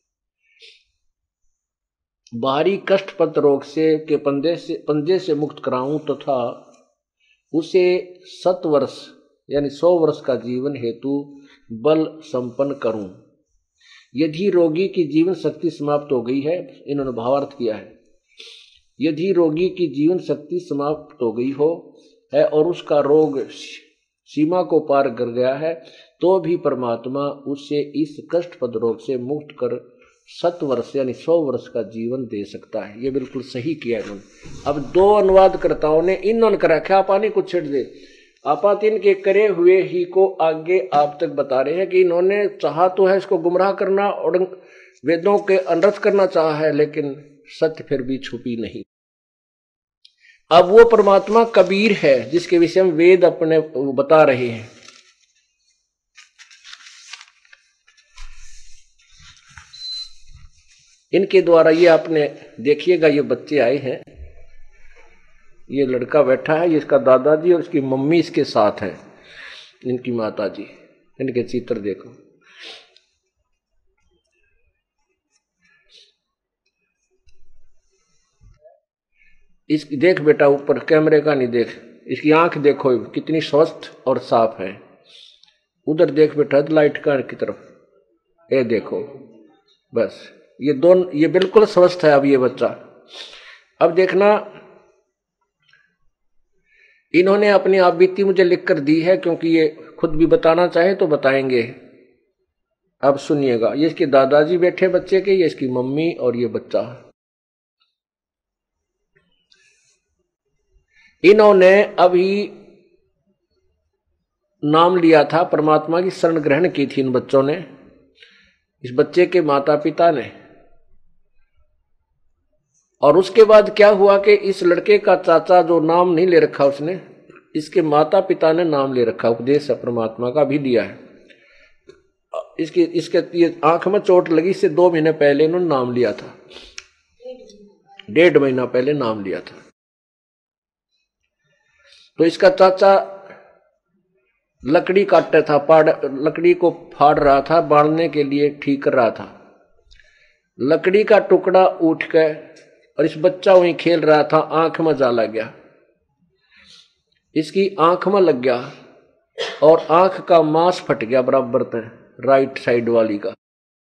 बाहरी कष्टप्रद रोग से के पंजे से पंजे से मुक्त कराऊं तथा उसे सत वर्ष यानी सौ वर्ष का जीवन हेतु बल संपन्न करूं। यदि रोगी की जीवन शक्ति समाप्त हो गई है, इन्होंने भावार्थ किया है, यदि रोगी की जीवन शक्ति समाप्त हो गई हो है और उसका रोग सीमा को पार कर गया है, तो भी परमात्मा उसे इस कष्टप्रद रोग से मुक्त कर सत वर्ष यानी सौ वर्ष का जीवन दे सकता है। ये बिल्कुल सही किया इन्होंने। अब दो अनुवादकर्ताओं ने इन्होंने कर रखा, पानी को छिड़ दे, आपात इनके करे हुए ही को आगे आप तक बता रहे हैं कि इन्होंने चाहा तो है इसको गुमराह करना और वेदों के अनर्थ करना चाहा है, लेकिन सत्य फिर भी छुपी नहीं। अब वो परमात्मा कबीर है जिसके विषय में वेद अपने बता रहे हैं। इनके द्वारा ये आपने देखिएगा, ये बच्चे आए हैं, ये लड़का बैठा है, ये इसका दादाजी और इसकी मम्मी इसके साथ है, इनकी माता जी। इनके चित्र देखो, इसकी देख बेटा, ऊपर कैमरे का नहीं देख, इसकी आंख देखो कितनी स्वस्थ और साफ है। उधर देख बेटा लाइट का की तरफ, ये देखो, बस ये दोनों, ये बिल्कुल स्वस्थ है अब ये बच्चा। अब देखना, इन्होंने अपनी आप बीती मुझे लिखकर दी है, क्योंकि ये खुद भी बताना चाहे तो बताएंगे। अब सुनिएगा, ये इसके दादाजी बैठे बच्चे के, ये इसकी मम्मी और ये बच्चा। इन्होंने अभी नाम लिया था, परमात्मा की शरण ग्रहण की थी इन बच्चों ने, इस बच्चे के माता पिता ने। और उसके बाद क्या हुआ कि इस लड़के का चाचा जो नाम नहीं ले रखा उसने, इसके माता पिता ने नाम ले रखा, उपदेश परमात्मा का भी दिया है। इसके इसके ये आंख में चोट लगी, इससे दो महीने पहले इन्होंने नाम लिया था, डेढ़ महीना पहले नाम लिया था। तो इसका चाचा लकड़ी काटता था, पाड़ लकड़ी को फाड़ रहा था, बांधने के लिए ठीक कर रहा था। लकड़ी का टुकड़ा उठ गया और इस बच्चा वहीं खेल रहा था, आंख में जा लग गया, इसकी आंख में लग गया और आंख का मांस फट गया बराबर से, राइट साइड वाली का।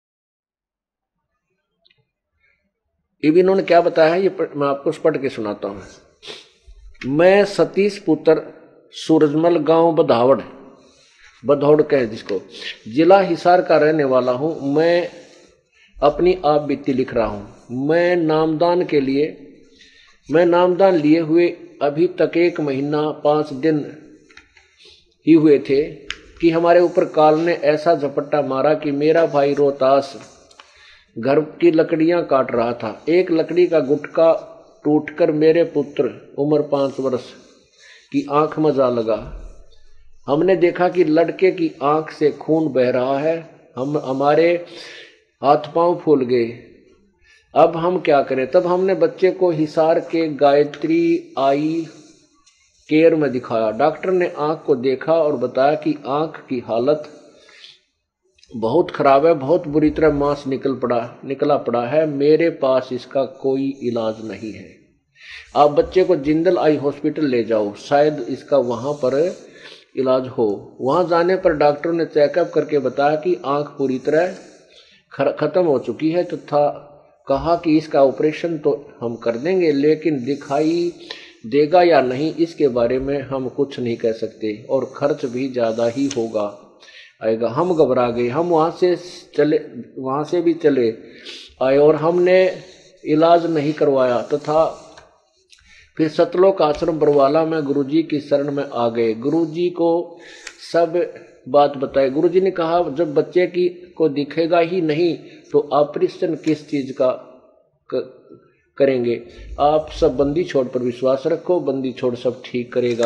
अब इन्होंने क्या बताया है, ये मैं आपको पढ़ के सुनाता हूं। मैं सतीश पुत्र सूरजमल, गांव बधावड़, बधौड़ कहे जिसको, जिला हिसार का रहने वाला हूं। मैं अपनी आप बीती लिख रहा हूं। मैं नामदान के लिए मैं नामदान लिए हुए अभी तक एक महीना पांच दिन ही हुए थे कि हमारे ऊपर काल ने ऐसा झपट्टा मारा कि मेरा भाई रोहतास घर की लकड़ियां काट रहा था। एक लकड़ी का गुटका टूटकर मेरे पुत्र उम्र पांच वर्ष की आंख में जा लगा। हमने देखा कि लड़के की आंख से खून बह रहा है। हम हमारे हाथ पांव फूल गए। अब हम क्या करें। तब हमने बच्चे को हिसार के गायत्री आई केयर में दिखाया। डॉक्टर ने आंख को देखा और बताया कि आंख की हालत बहुत खराब है, बहुत बुरी तरह मांस निकल पड़ा निकला पड़ा है, मेरे पास इसका कोई इलाज नहीं है। आप बच्चे को जिंदल आई हॉस्पिटल ले जाओ, शायद इसका वहां पर इलाज हो। वहां जाने पर डॉक्टर ने चेकअप करके बताया कि आंख पूरी तरह खत्म हो चुकी है तथा कहा कि इसका ऑपरेशन तो हम कर देंगे, लेकिन दिखाई देगा या नहीं इसके बारे में हम कुछ नहीं कह सकते और खर्च भी ज़्यादा ही होगा आएगा। हम घबरा गए। हम वहाँ से चले वहाँ से भी चले आए और हमने इलाज नहीं करवाया तथा फिर सतलोक आश्रम बरवाला में गुरुजी की शरण में आ गए। गुरुजी को सब बात बताई। गुरुजी ने कहा जब बच्चे की को दिखेगा ही नहीं तो ऑपरेशन किस चीज का क, करेंगे। आप सब बंदी छोड़ पर विश्वास रखो, बंदी छोड़ सब ठीक करेगा।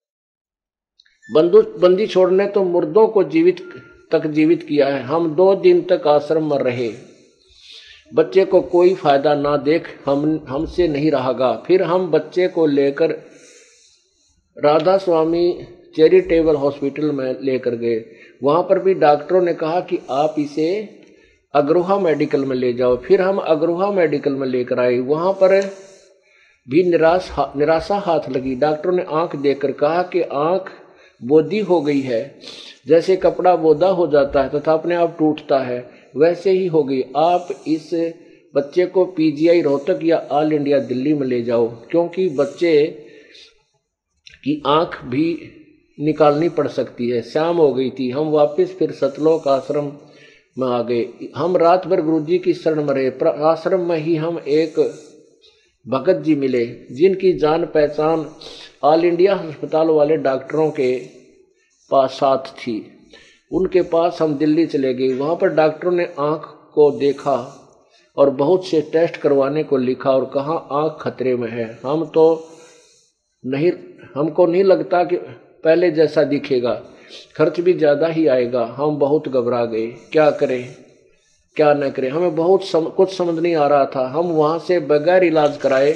बंदू बंदी छोड़ ने तो मुर्दों को जीवित तक जीवित किया है। हम दो दिन तक आश्रम में रहे, बच्चे को कोई फायदा ना देख हम हमसे नहीं रहागा। फिर हम बच्चे को लेकर राधा स्वामी चैरिटेबल हॉस्पिटल में लेकर गए। वहां पर भी डॉक्टरों ने कहा कि आप इसे अग्रोहा मेडिकल में ले जाओ। फिर हम अग्रोहा मेडिकल में लेकर आए। वहां पर भी निराश निराशा हाथ लगी। डॉक्टरों ने आंख देखकर कहा कि आंख बोदी हो गई है, जैसे कपड़ा बोदा हो जाता है तथा अपने आप टूटता है वैसे ही हो गई। आप इस बच्चे को पीजीआई रोहतक या ऑल इंडिया दिल्ली में ले जाओ, क्योंकि बच्चे की आंख भी निकालनी पड़ सकती है। शाम हो गई थी। हम वापस फिर सतलोक आश्रम में आ गए। हम रात भर गुरुजी की शरण में रहे। आश्रम में ही हम एक भगत जी मिले जिनकी जान पहचान ऑल इंडिया अस्पताल वाले डॉक्टरों के पास साथ थी। उनके पास हम दिल्ली चले गए। वहाँ पर डॉक्टरों ने आँख को देखा और बहुत से टेस्ट करवाने को लिखा और कहा आँख खतरे में है। हम तो नहीं हमको नहीं लगता कि पहले जैसा दिखेगा, खर्च भी ज़्यादा ही आएगा। हम बहुत घबरा गए, क्या करें क्या न करें। हमें बहुत सम, कुछ समझ नहीं आ रहा था। हम वहाँ से बगैर इलाज कराए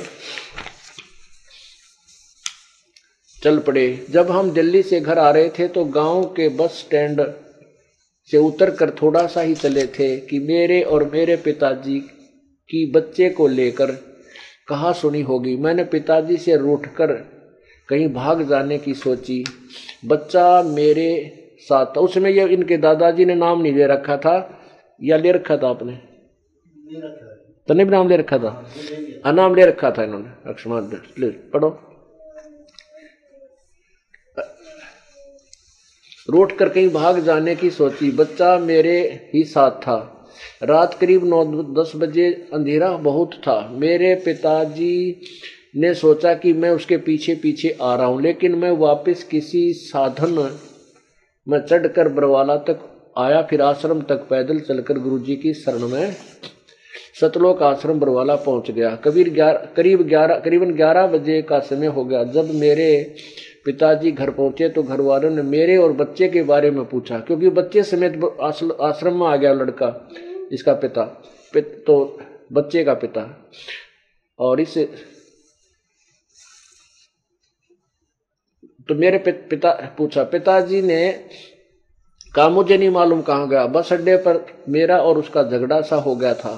चल पड़े। जब हम दिल्ली से घर आ रहे थे तो गांव के बस स्टैंड से उतर कर थोड़ा सा ही चले थे कि मेरे और मेरे पिताजी की बच्चे को लेकर कहा सुनी होगी। मैंने पिताजी से रूठकर कहीं भाग जाने की सोची। बच्चा मेरे साथ था। उसमें ये इनके दादाजी ने नाम नहीं ले रखा था या ले रखा था आपने? तो नहीं नाम ले रखा था, नाम ले रखा था इन्होंने। अक्षमान पढ़ो। रूठ कर कहीं भाग जाने की सोची। बच्चा मेरे ही साथ था। रात करीब नौ दस बजे, अंधेरा बहुत था। मेरे पिताजी ने सोचा कि मैं उसके पीछे पीछे आ रहा हूँ, लेकिन मैं वापस किसी साधन में चढ़कर बरवाला तक आया। फिर आश्रम तक पैदल चलकर गुरुजी की शरण में सतलोक आश्रम बरवाला पहुंच गया। कबीर ग्यारह करीब ग्यारह करीबन ग्यारह बजे का समय हो गया। जब मेरे पिताजी घर पहुंचे तो घर वालों ने मेरे और बच्चे के बारे में पूछा, क्योंकि बच्चे समेत आश्रम में आ गया लड़का, इसका पिता पित, तो बच्चे का पिता। और इस तो मेरे पिता पूछा। पिताजी ने कहा मुझे नहीं मालूम कहाँ गया। बस अड्डे पर मेरा और उसका झगड़ा सा हो गया था।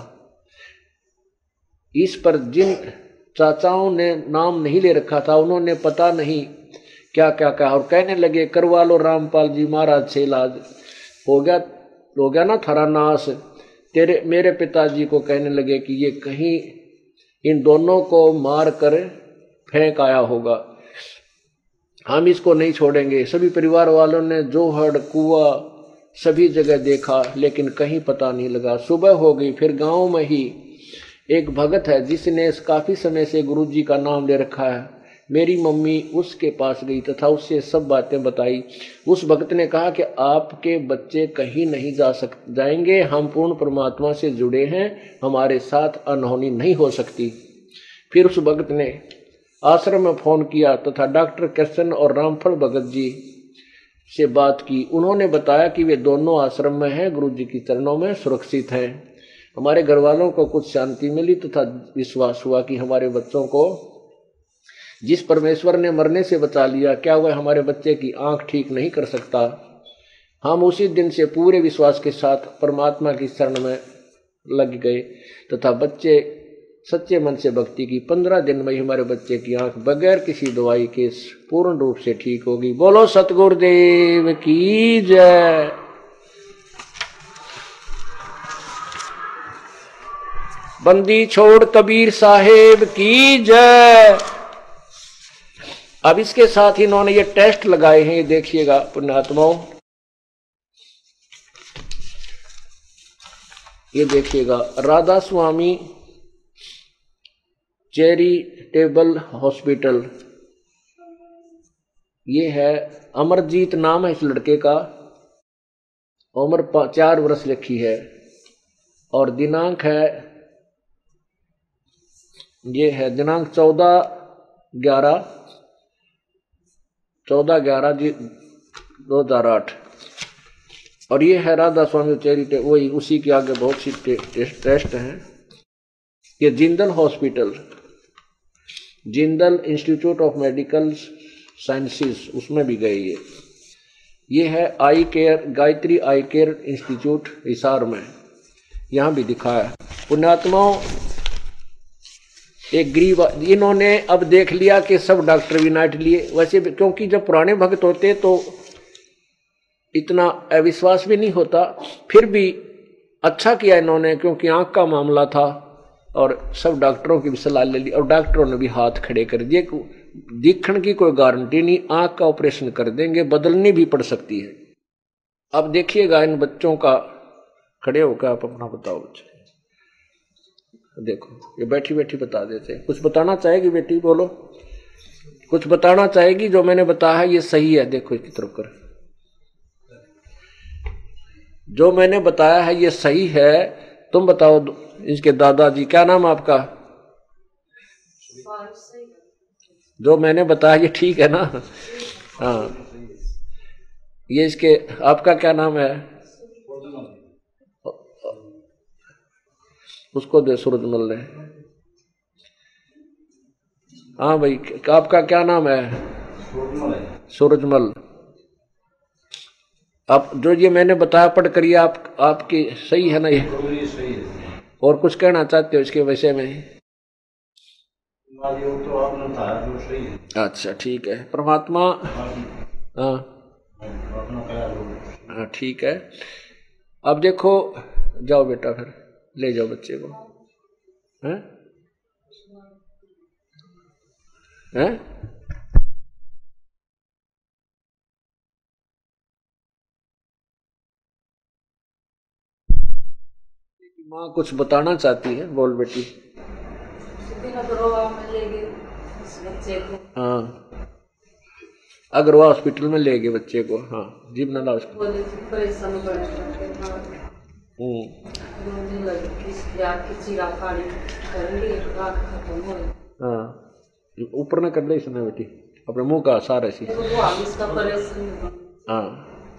इस पर जिन चाचाओं ने नाम नहीं ले रखा था उन्होंने पता नहीं क्या क्या कहा और कहने लगे करवा लो रामपाल जी महाराज से इलाज, हो गया हो गया ना थारा नाश। तेरे मेरे पिताजी को कहने लगे कि ये कहीं इन दोनों को मार कर फेंक आया होगा, हम इसको नहीं छोड़ेंगे। सभी परिवार वालों ने जोहड़ कुआ सभी जगह देखा, लेकिन कहीं पता नहीं लगा। सुबह हो गई। फिर गांव में ही एक भगत है जिसने काफी समय से गुरुजी का नाम ले रखा है। मेरी मम्मी उसके पास गई तथा उससे सब बातें बताई। उस भक्त ने कहा कि आपके बच्चे कहीं नहीं जा सक जाएंगे, हम पूर्ण परमात्मा से जुड़े हैं, हमारे साथ अनहोनी नहीं हो सकती। फिर उस भक्त ने आश्रम में फोन किया तथा डॉक्टर कृष्ण और रामफल भगत जी से बात की। उन्होंने बताया कि वे दोनों आश्रम में हैं, गुरु जी की चरणों में सुरक्षित हैं। हमारे घर वालों को कुछ शांति मिली तथा विश्वास हुआ कि हमारे बच्चों को जिस परमेश्वर ने मरने से बचा लिया, क्या वह हमारे बच्चे की आंख ठीक नहीं कर सकता। हम उसी दिन से पूरे विश्वास के साथ परमात्मा की शरण में लग गए तथा बच्चे सच्चे मन से भक्ति की। पंद्रह दिन में हमारे बच्चे की आंख बगैर किसी दवाई के पूर्ण रूप से ठीक होगी। बोलो सतगुरुदेव की जय। बंदी छोड़ कबीर साहेब की जय। अब इसके साथ ही इन्होंने ये टेस्ट लगाए हैं, ये देखिएगा पुण्यात्माओं, ये देखिएगा राधा स्वामी चैरिटेबल हॉस्पिटल, ये है अमरजीत नाम है इस लड़के का, उम्र चार वर्ष लिखी है और दिनांक है, ये है दिनांक चौदह ग्यारह चौदह ग्यारह जी दो हजार आठ और ये है राधा स्वामी चैरिटे, वही उसी के आगे बहुत सी टे, टेस्ट, टेस्ट हैं। ये Jindal hospital, Jindal institute of medical sciences, उसमें भी गए ये ये है eye care, Gayatri eye care institute Hisar में, यहाँ भी दिखाया। पुण्यात्माओं एक गरीब, इन्होंने अब देख लिया कि सब डॉक्टर विनाट लिए, वैसे क्योंकि जब पुराने भक्त होते तो इतना अविश्वास भी नहीं होता, फिर भी अच्छा किया इन्होंने क्योंकि आंख का मामला था और सब डॉक्टरों की भी सलाह ले ली और डॉक्टरों ने भी हाथ खड़े कर दिए। दिखने की कोई गारंटी नहीं, आंख का ऑपरेशन कर देंगे, बदलनी भी पड़ सकती है। अब देखिएगा इन बच्चों का, खड़े होकर आप अपना बताओ बच्चे, देखो ये बैठी बैठी बता देते हैं। कुछ बताना चाहेगी बेटी, बोलो कुछ बताना चाहेगी, जो मैंने बताया है ये सही है, देखो इसकी तरफ कर, जो मैंने बताया है ये सही है, तुम बताओ इसके दादाजी, क्या नाम आपका? जो मैंने बताया ये ठीक है ना? हाँ, ये इसके, आपका क्या नाम है? उसको दे सूरजमल ने। हाँ भाई, आपका क्या नाम है? सूरजमल। आप जो ये मैंने बताया पढ़ करिए, आप आपकी सही है ना ये? सही है। और कुछ कहना चाहते हो इसके विषय में? तो आपने बताया जो सही है। अच्छा ठीक है, परमात्मा, हाँ हाँ ठीक है। अब देखो, जाओ बेटा फिर ले जाओ बच्चे को, हैं हैं माँ कुछ बताना चाहती है, बोल बेटी। हाँ, अग्रवाल हॉस्पिटल में ले गए बच्चे को। हाँ जीव नाला उसको। हाँ ऊपर न कर ले इसने बेटी, अपने मुंह का सारा ऐसी। हाँ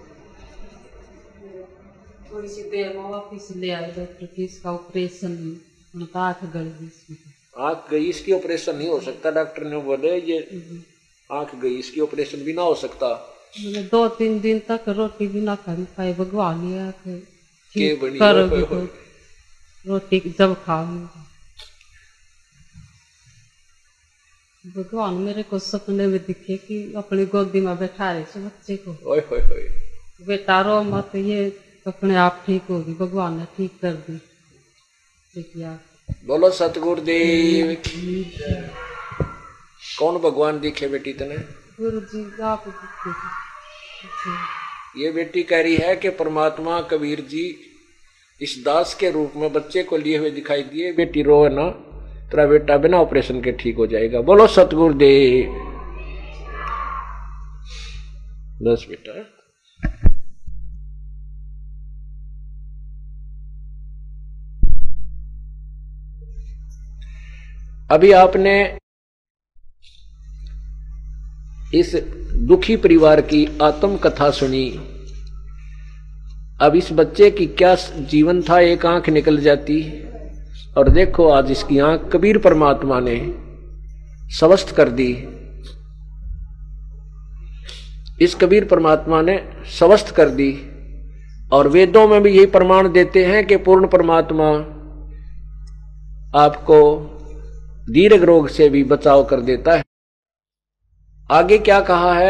थोड़ी सी देर में वापिस ले आए डॉक्टर की, इसका ऑपरेशन आँख गई इसमें। आँख गई इसकी ऑपरेशन नहीं हो सकता, डॉक्टर ने बोले ये आँख गई इसकी ऑपरेशन भी ना हो सकता। दो तीन दिन तक रोटी भी ना खा पाए, भगवान ने के बनी करोगे तो रोटी जब खाओगे। भगवान मेरे को सपने में दिखे कि अपनी गोदी में बैठा रहे थे बच्चे को। ओए होए होए, बेटा रो मत, ये अपने आप ठीक होगी, भगवान ने ठीक कर दी। बोलो सतगुरुदेव। कौन भगवान दिखे बेटी तने? गुरु जी आप दिखे। ये बेटी कह रही है कि परमात्मा कबीर जी इस दास के रूप में बच्चे को लिए हुए दिखाई दिए। बेटी रो है ना, तेरा बेटा बिना ऑपरेशन के ठीक हो जाएगा। बोलो सतगुरुदेव। बस बेटा, अभी आपने इस दुखी परिवार की आत्म कथा सुनी। अब इस बच्चे की क्या जीवन था, एक आंख निकल जाती और देखो आज इसकी आंख कबीर परमात्मा ने स्वस्थ कर दी। इस कबीर परमात्मा ने स्वस्थ कर दी और वेदों में भी यही प्रमाण देते हैं कि पूर्ण परमात्मा आपको दीर्घ रोग से भी बचाव कर देता है। आगे क्या कहा है,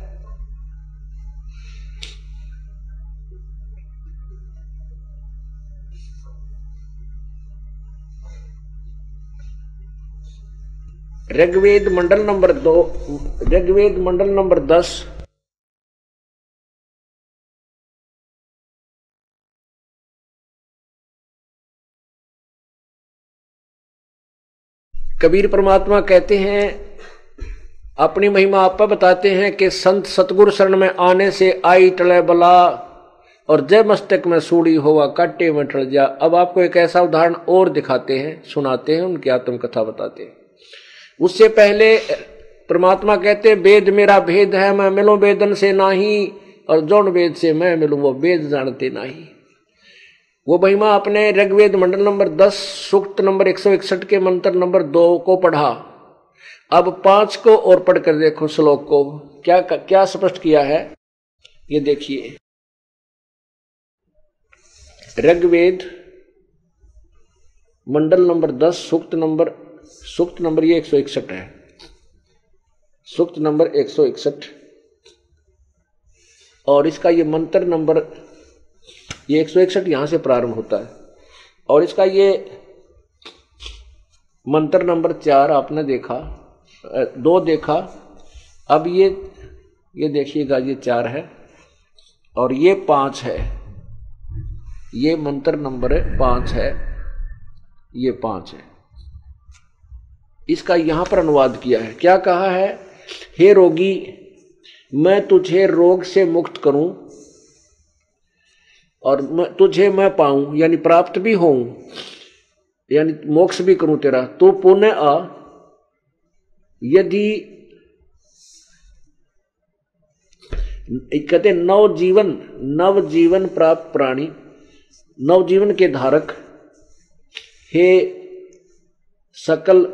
ऋग्वेद मंडल नंबर दो, ऋग्वेद मंडल नंबर दस कबीर परमात्मा कहते हैं, अपनी महिमा आप बताते हैं कि संत सतगुरु शरण में आने से आई टले बला और जय मस्तक में सूड़ी होवा काटे में टल जा। अब आपको एक ऐसा उदाहरण और दिखाते हैं, सुनाते हैं, उनकी आत्मकथा बताते हैं। उससे पहले परमात्मा कहते हैं, वेद मेरा भेद है, मैं मिलूं वेदन से नाही, और जौन वेद से मैं मिलूं वो वेद जानते नाही। वो महिमा अपने ऋग्वेद मंडल नंबर दस सूक्त नंबर एक सौ इकसठ के मंत्र नंबर दो को पढ़ा। अब पांच को और पढ़कर देखो श्लोक को, क्या क्या स्पष्ट किया है ये देखिए। ऋग्वेद मंडल नंबर दस सूक्त नंबर सूक्त नंबर ये एक सौ इकसठ है, सूक्त नंबर एक सौ इकसठ, और इसका ये मंत्र नंबर ये एक सौ इकसठ यहां से प्रारंभ होता है, और इसका ये मंत्र नंबर चार आपने देखा, दो देखा, अब ये ये देखिएगा ये चार है और ये पांच है, ये मंत्र नंबर पांच है, ये पांच है। इसका यहां पर अनुवाद किया है, क्या कहा है, हे रोगी मैं तुझे रोग से मुक्त करूं और मैं तुझे मैं पाऊं यानी प्राप्त भी होऊं यानी मोक्ष भी करूं तेरा, तो पुण्य आ। यदि कहते नव जीवन नव जीवन प्राप्त प्राणी, नव जीवन के धारक, हे सकल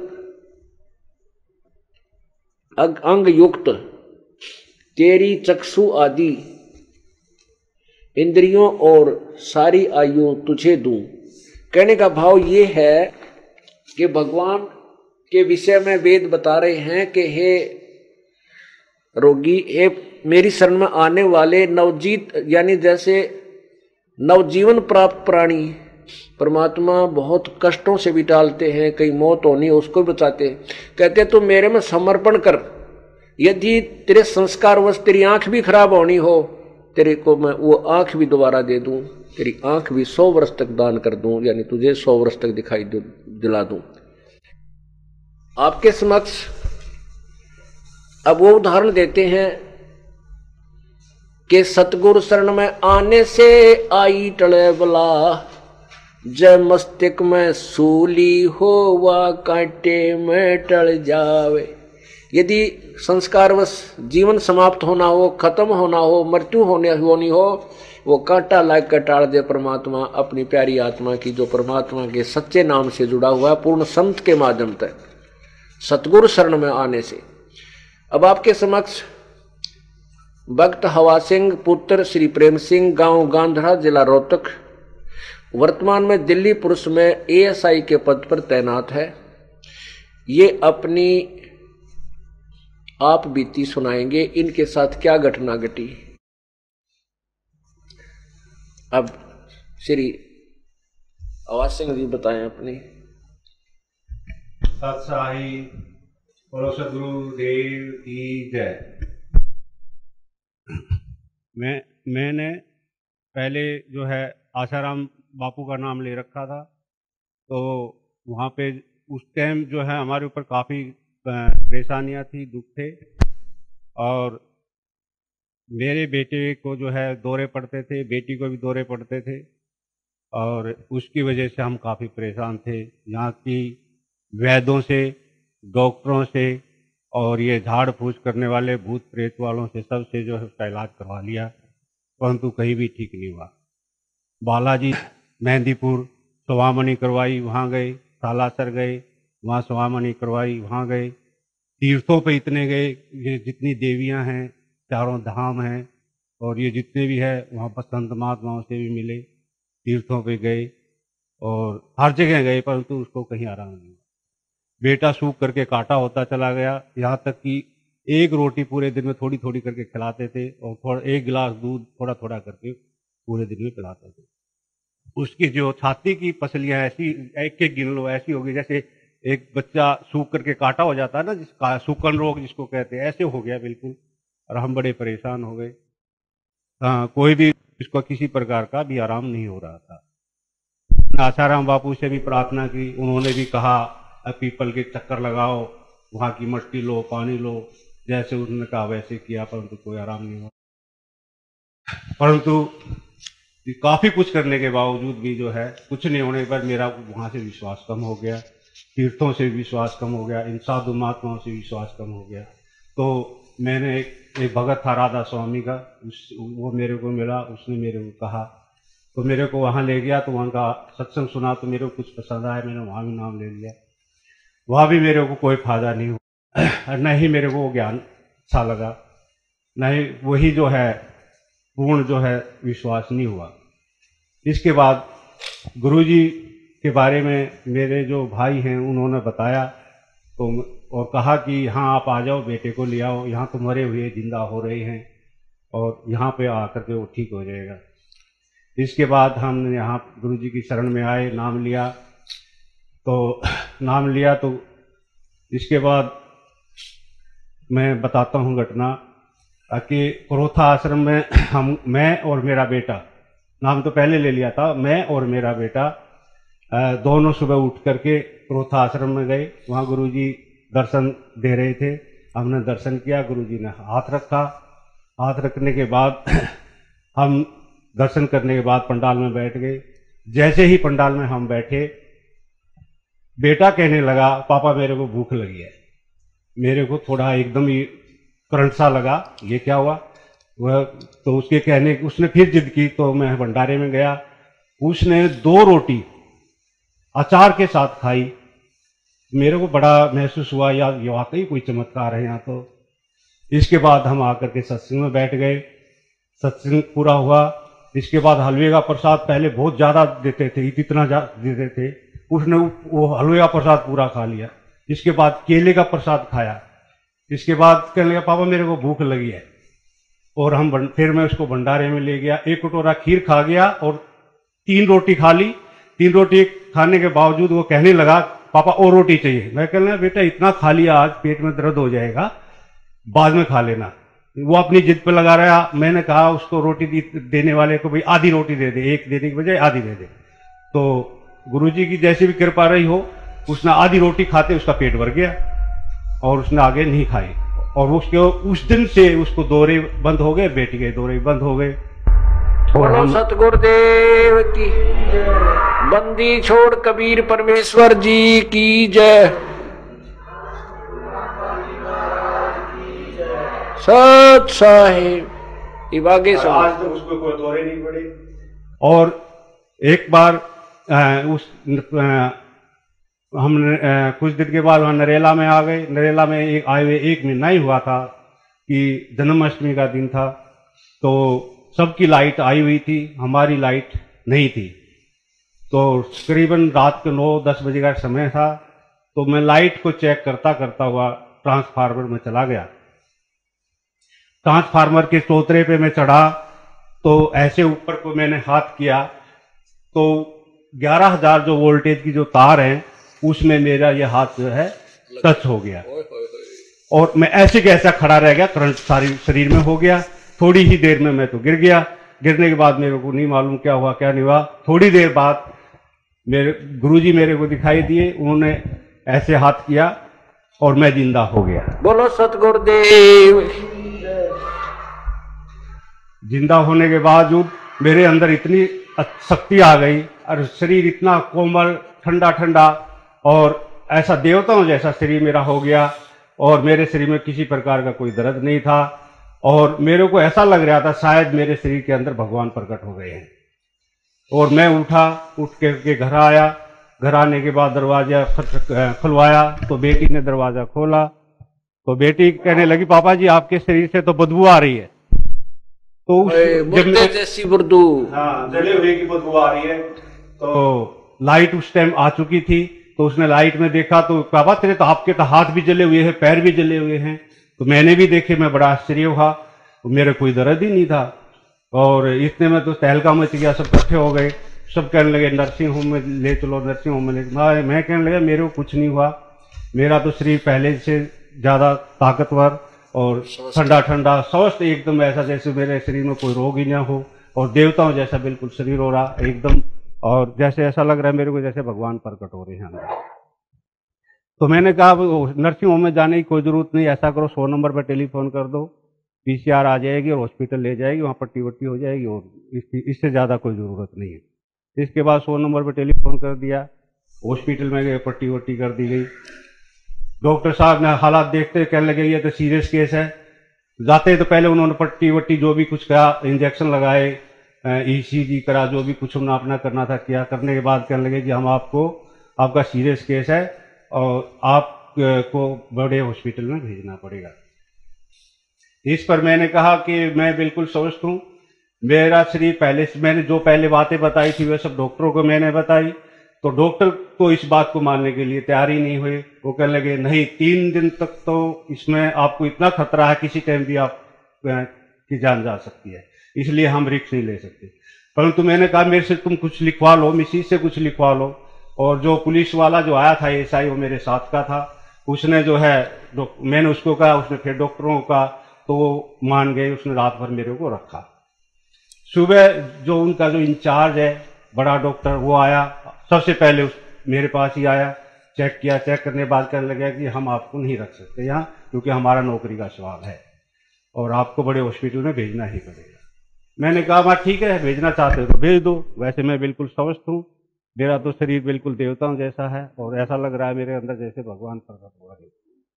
अंग युक्त तेरी चक्षु आदि इंद्रियों और सारी आयु तुझे दूं। कहने का भाव ये है कि भगवान के विषय में वेद बता रहे हैं कि हे रोगी, हे मेरी शरण में आने वाले नवजीत यानी जैसे नवजीवन प्राप्त प्राणी परमात्मा बहुत कष्टों से भी टालते हैं, कहीं मौत होनी है उसको बचाते हैं। कहते तो मेरे में समर्पण कर, यदि तेरे संस्कार वश तेरी आंख भी खराब होनी हो तेरे को मैं वो आंख भी दोबारा दे दूं, तेरी आंख भी सौ वर्ष तक दान कर दूं, यानी तुझे सौ वर्ष तक दिखाई दिला दूं। आपके समक्ष अब वो उदाहरण देते हैं कि सतगुरु शरण में आने से आई टले बला, जय मस्तिष्क में सूली हो वा कांटे में टल जावे। यदि संस्कारवश जीवन समाप्त होना हो, खत्म होना हो, मृत्यु होने होनी हो, वो कांटा लाग कर टाल दे परमात्मा अपनी प्यारी आत्मा की, जो परमात्मा के सच्चे नाम से जुड़ा हुआ है पूर्ण संत के माध्यम तक सतगुरु शरण में आने से। अब आपके समक्ष भक्त हवा सिंह पुत्र श्री प्रेम सिंह, गांव गांधरा, जिला रोहतक, वर्तमान में दिल्ली पुलिस में ए एस आई के पद पर तैनात है। ये अपनी आप बीती सुनाएंगे, इनके साथ क्या घटना घटी। अब श्री आवाज सिंह जी बताएं अपनी। सत्साही बोलो सदगुरु देव की जय। मैं मैंने पहले जो है आशाराम बापू का नाम ले रखा था, तो वहाँ पे उस टाइम जो है हमारे ऊपर काफ़ी परेशानियाँ थी, दुख थे, और मेरे बेटे को जो है दौरे पड़ते थे, बेटी को भी दौरे पड़ते थे, और उसकी वजह से हम काफ़ी परेशान थे। यहाँ की वैद्यों से, डॉक्टरों से और ये झाड़ फूस करने वाले भूत प्रेत वालों से सबसे जो है उसका इलाज करवा लिया, परंतु कहीं भी ठीक नहीं हुआ। बालाजी, मेहंदीपुर, स्वामनी करवाई, वहाँ गए, सालासर गए, वहाँ स्वामनी करवाई, वहाँ गए। तीर्थों पे इतने गए, ये जितनी देवियाँ हैं, चारों धाम हैं, और ये जितने भी है वहाँ पर संत महात्माओं से भी मिले, तीर्थों पे गए और हर जगह गए, परंतु उसको कहीं आराम नहीं हुआ। बेटा सूख करके काटा होता चला गया, यहाँ तक कि एक रोटी पूरे दिन में थोड़ी थोड़ी करके खिलाते थे और थोड़ा एक गिलास दूध थोड़ा थोड़ा करके पूरे दिन में पिलाते थे। उसकी जो छाती की पसलियाँ ऐसी एक एक गिन लो ऐसी होगी जैसे एक बच्चा सूख करके काटा हो जाता है ना, जिसका सूखन रोग जिसको कहते हैं, ऐसे हो गया बिल्कुल। और हम बड़े परेशान हो गए। हाँ, कोई भी इसको किसी प्रकार का भी आराम नहीं हो रहा था। आसाराम बापू से भी प्रार्थना की, उन्होंने भी कहा पीपल के चक्कर लगाओ, वहाँ की मट्टी लो, पानी लो, जैसे उन्होंने कहा वैसे किया, परंतु कोई आराम नहीं हुआ। परंतु काफी कुछ करने के बावजूद भी जो है कुछ नहीं होने पर मेरा वहाँ से विश्वास कम हो गया, तीर्थों से विश्वास कम हो गया, इन साधु महात्माओं से विश्वास कम हो गया। तो मैंने एक, एक भगत था राधा स्वामी का, उस वो मेरे को मिला, उसने मेरे को कहा, तो मेरे को वहाँ ले गया, तो वहाँ का सत्संग सुना तो मेरे को कुछ पसंद आया, मैंने वहाँ भी नाम ले लिया। वहाँ भी मेरे को कोई फायदा नहीं हुआ, न ही मेरे को ज्ञान अच्छा लगा, न ही वही जो है पूर्ण जो है विश्वास नहीं हुआ। इसके बाद गुरुजी के बारे में मेरे जो भाई हैं उन्होंने बताया तो और कहा कि यहाँ आप आ जाओ, बेटे को ले आओ, यहाँ तो मरे हुए जिंदा हो रहे हैं और यहाँ पे आकर के वो ठीक हो जाएगा। इसके बाद हम यहाँ गुरुजी की शरण में आए, नाम लिया, तो नाम लिया तो इसके बाद मैं बताता हूँ घटना कि क्रोथा आश्रम में हम मैं और मेरा बेटा, नाम तो पहले ले लिया था, मैं और मेरा बेटा दोनों सुबह उठ करके क्रोथा आश्रम में गए। वहाँ गुरुजी दर्शन दे रहे थे, हमने दर्शन किया, गुरुजी ने हाथ रखा, हाथ रखने के बाद हम दर्शन करने के बाद पंडाल में बैठ गए। जैसे ही पंडाल में हम बैठे, बेटा कहने लगा पापा मेरे को भूख लगी है। मेरे को थोड़ा एकदम ही करंट सा लगा, ये क्या हुआ। वह तो उसके कहने उसने फिर जिद की, तो मैं भंडारे में गया, उसने दो रोटी अचार के साथ खाई। मेरे को बड़ा महसूस हुआ यार ये वाकई कोई चमत्कार है यहाँ तो। इसके बाद हम आकर के सत्संग में बैठ गए, सत्संग पूरा हुआ। इसके बाद हलवे का प्रसाद पहले बहुत ज़्यादा देते थे, इतना देते थे, उसने वो हलवे का प्रसाद पूरा खा लिया। इसके बाद केले का प्रसाद खाया। इसके बाद कहने लगा पापा मेरे को भूख लगी है, और हम फिर मैं उसको भंडारे में ले गया, एक कटोरा खीर खा गया और तीन रोटी खा ली। तीन रोटी खाने के बावजूद वो कहने लगा पापा और रोटी चाहिए। मैं कहने लगा बेटा इतना खा लिया, आज पेट में दर्द हो जाएगा, बाद में खा लेना। वो अपनी जिद पे लगा रहा। मैंने कहा उसको रोटी देने वाले को भाई आधी रोटी दे दे, एक देने की बजाय आधी दे दे। तो गुरुजी की जैसी भी कृपा रही हो, उसने आधी रोटी खाते उसका पेट भर गया और उसने आगे नहीं खाई। और उसके उस दिन से उसको दौरे बंद हो गए, बेटी के दौरे बंद हो गए। बोलो सतगुरुदेव की बंदी छोड़ कबीर परमेश्वर जी की जय। सत साहिब इवागे से आज तो उसको कोई दौरे नहीं पड़े। और एक बार आ, उस आ, हमने कुछ दिन के बाद वहाँ नरेला में आ गए। नरेला में एक आए हुए एक महीना ही हुआ था कि जन्माष्टमी का दिन था, तो सबकी लाइट आई हुई थी, हमारी लाइट नहीं थी। तो करीबन रात के नौ दस बजे का समय था। तो मैं लाइट को चेक करता करता हुआ ट्रांसफार्मर में चला गया। ट्रांसफार्मर के चौतरे पे मैं चढ़ा, तो ऐसे ऊपर को मैंने हाथ किया, तो ग्यारह हजार जो वोल्टेज की जो तार है उसमें मेरा ये हाथ जो है टच हो गया, और मैं ऐसे कैसा खड़ा रह गया, करंट सारी शरीर में हो गया। थोड़ी ही देर में मैं तो गिर गया। गिरने के बाद मेरे को नहीं मालूम क्या हुआ क्या नहीं हुआ। थोड़ी देर बाद मेरे गुरुजी मेरे को दिखाई दिए, उन्होंने ऐसे हाथ किया और मैं जिंदा हो गया। बोलो सतगुरुदेव। जिंदा होने के बावजूद मेरे अंदर इतनी शक्ति आ गई और शरीर इतना कोमल ठंडा ठंडा, और ऐसा देवताओं जैसा शरीर मेरा हो गया, और मेरे शरीर में किसी प्रकार का कोई दर्द नहीं था। और मेरे को ऐसा लग रहा था शायद मेरे शरीर के अंदर भगवान प्रकट हो गए हैं। और मैं उठा, उठ के, के घर आया। घर आने के बाद दरवाजा खुलवाया तो बेटी ने दरवाजा खोला तो बेटी कहने लगी, पापा जी आपके शरीर से तो बदबू आ रही है। तो उस जब जैसी बदबू, हाँ, जले हुए की बदबू आ रही है। तो लाइट उस टाइम आ चुकी थी, तो उसने लाइट में देखा तो पापा तेरे तो आपके तो हाथ भी जले हुए हैं, पैर भी जले हुए हैं। तो मैंने भी देखे, मैं बड़ा आश्चर्य हुआ, तो मेरे कोई दर्द ही नहीं था। और इतने में तो तहलका मच गया, सब इकट्ठे हो गए, सब कहने लगे नर्सिंग होम में ले चलो, नर्सिंग होम में ले चलो। मैं कहने लगा मेरे को कुछ नहीं हुआ, मेरा तो शरीर पहले से ज्यादा ताकतवर और ठंडा ठंडा स्वस्थ एकदम, ऐसा जैसे मेरे शरीर में कोई रोग ही ना हो और देवताओं जैसा बिल्कुल शरीर हो रहा एकदम, और जैसे ऐसा लग रहा है मेरे को जैसे भगवान प्रकट हो रहे हैं अंदर। तो मैंने कहा नर्सिंग होम में जाने की कोई जरूरत नहीं, ऐसा करो सौ नंबर पर टेलीफोन कर दो, पीसीआर आ जाएगी और हॉस्पिटल ले जाएगी, वहाँ पट्टी वट्टी हो जाएगी और इसकी इससे ज़्यादा कोई ज़रूरत नहीं है। इसके बाद सौ नंबर पर टेलीफोन कर दिया, हॉस्पिटल में गए, पट्टी वट्टी कर दी गई। डॉक्टर साहब ने हालात देखते कहने लगे ये तो सीरियस केस है। जाते तो पहले उन्होंने पट्टी वट्टी जो भी कुछ कहा, इंजेक्शन लगाए, ईसीजी करा, जो भी कुछ उन्होंने अपना करना था किया। करने के बाद कहने लगे कि हम आपको, आपका सीरियस केस है और आपको बड़े हॉस्पिटल में भेजना पड़ेगा। इस पर मैंने कहा कि मैं बिल्कुल स्वस्थ हूँ, मेरा शरीर पहले से, मैंने जो पहले बातें बताई थी वे सब डॉक्टरों को मैंने बताई। तो डॉक्टर तो इस बात को मानने के लिए तैयार ही नहीं हुए। वो कहने लगे नहीं, तीन दिन तक तो इसमें आपको इतना खतरा है, किसी टाइम भी आप की जान जा सकती है, इसलिए हम रिस्क नहीं ले सकते। परंतु मैंने कहा मेरे से तुम कुछ लिखवा लो, मिसिज से कुछ लिखवा लो। और जो पुलिस वाला जो आया था एसआई, वो मेरे साथ का था, उसने जो है, मैंने उसको कहा, उसने फिर डॉक्टरों का, तो वो मान गए, उसने रात भर मेरे को रखा। सुबह जो उनका जो इंचार्ज है बड़ा डॉक्टर, वो आया, सबसे पहले उस मेरे पास ही आया, चेक किया, चेक करने के बाद कहने लगा कि हम आपको नहीं रख सकते यहाँ, क्योंकि हमारा नौकरी का सवाल है और आपको बड़े हॉस्पिटल में भेजना ही पड़ेगा। मैंने कहा मैं ठीक है, भेजना चाहते हो तो भेज दो, वैसे मैं बिल्कुल स्वस्थ हूँ, मेरा तो शरीर बिल्कुल देवताओं जैसा है और ऐसा लग रहा है मेरे अंदर जैसे भगवान प्रकट हो रहे।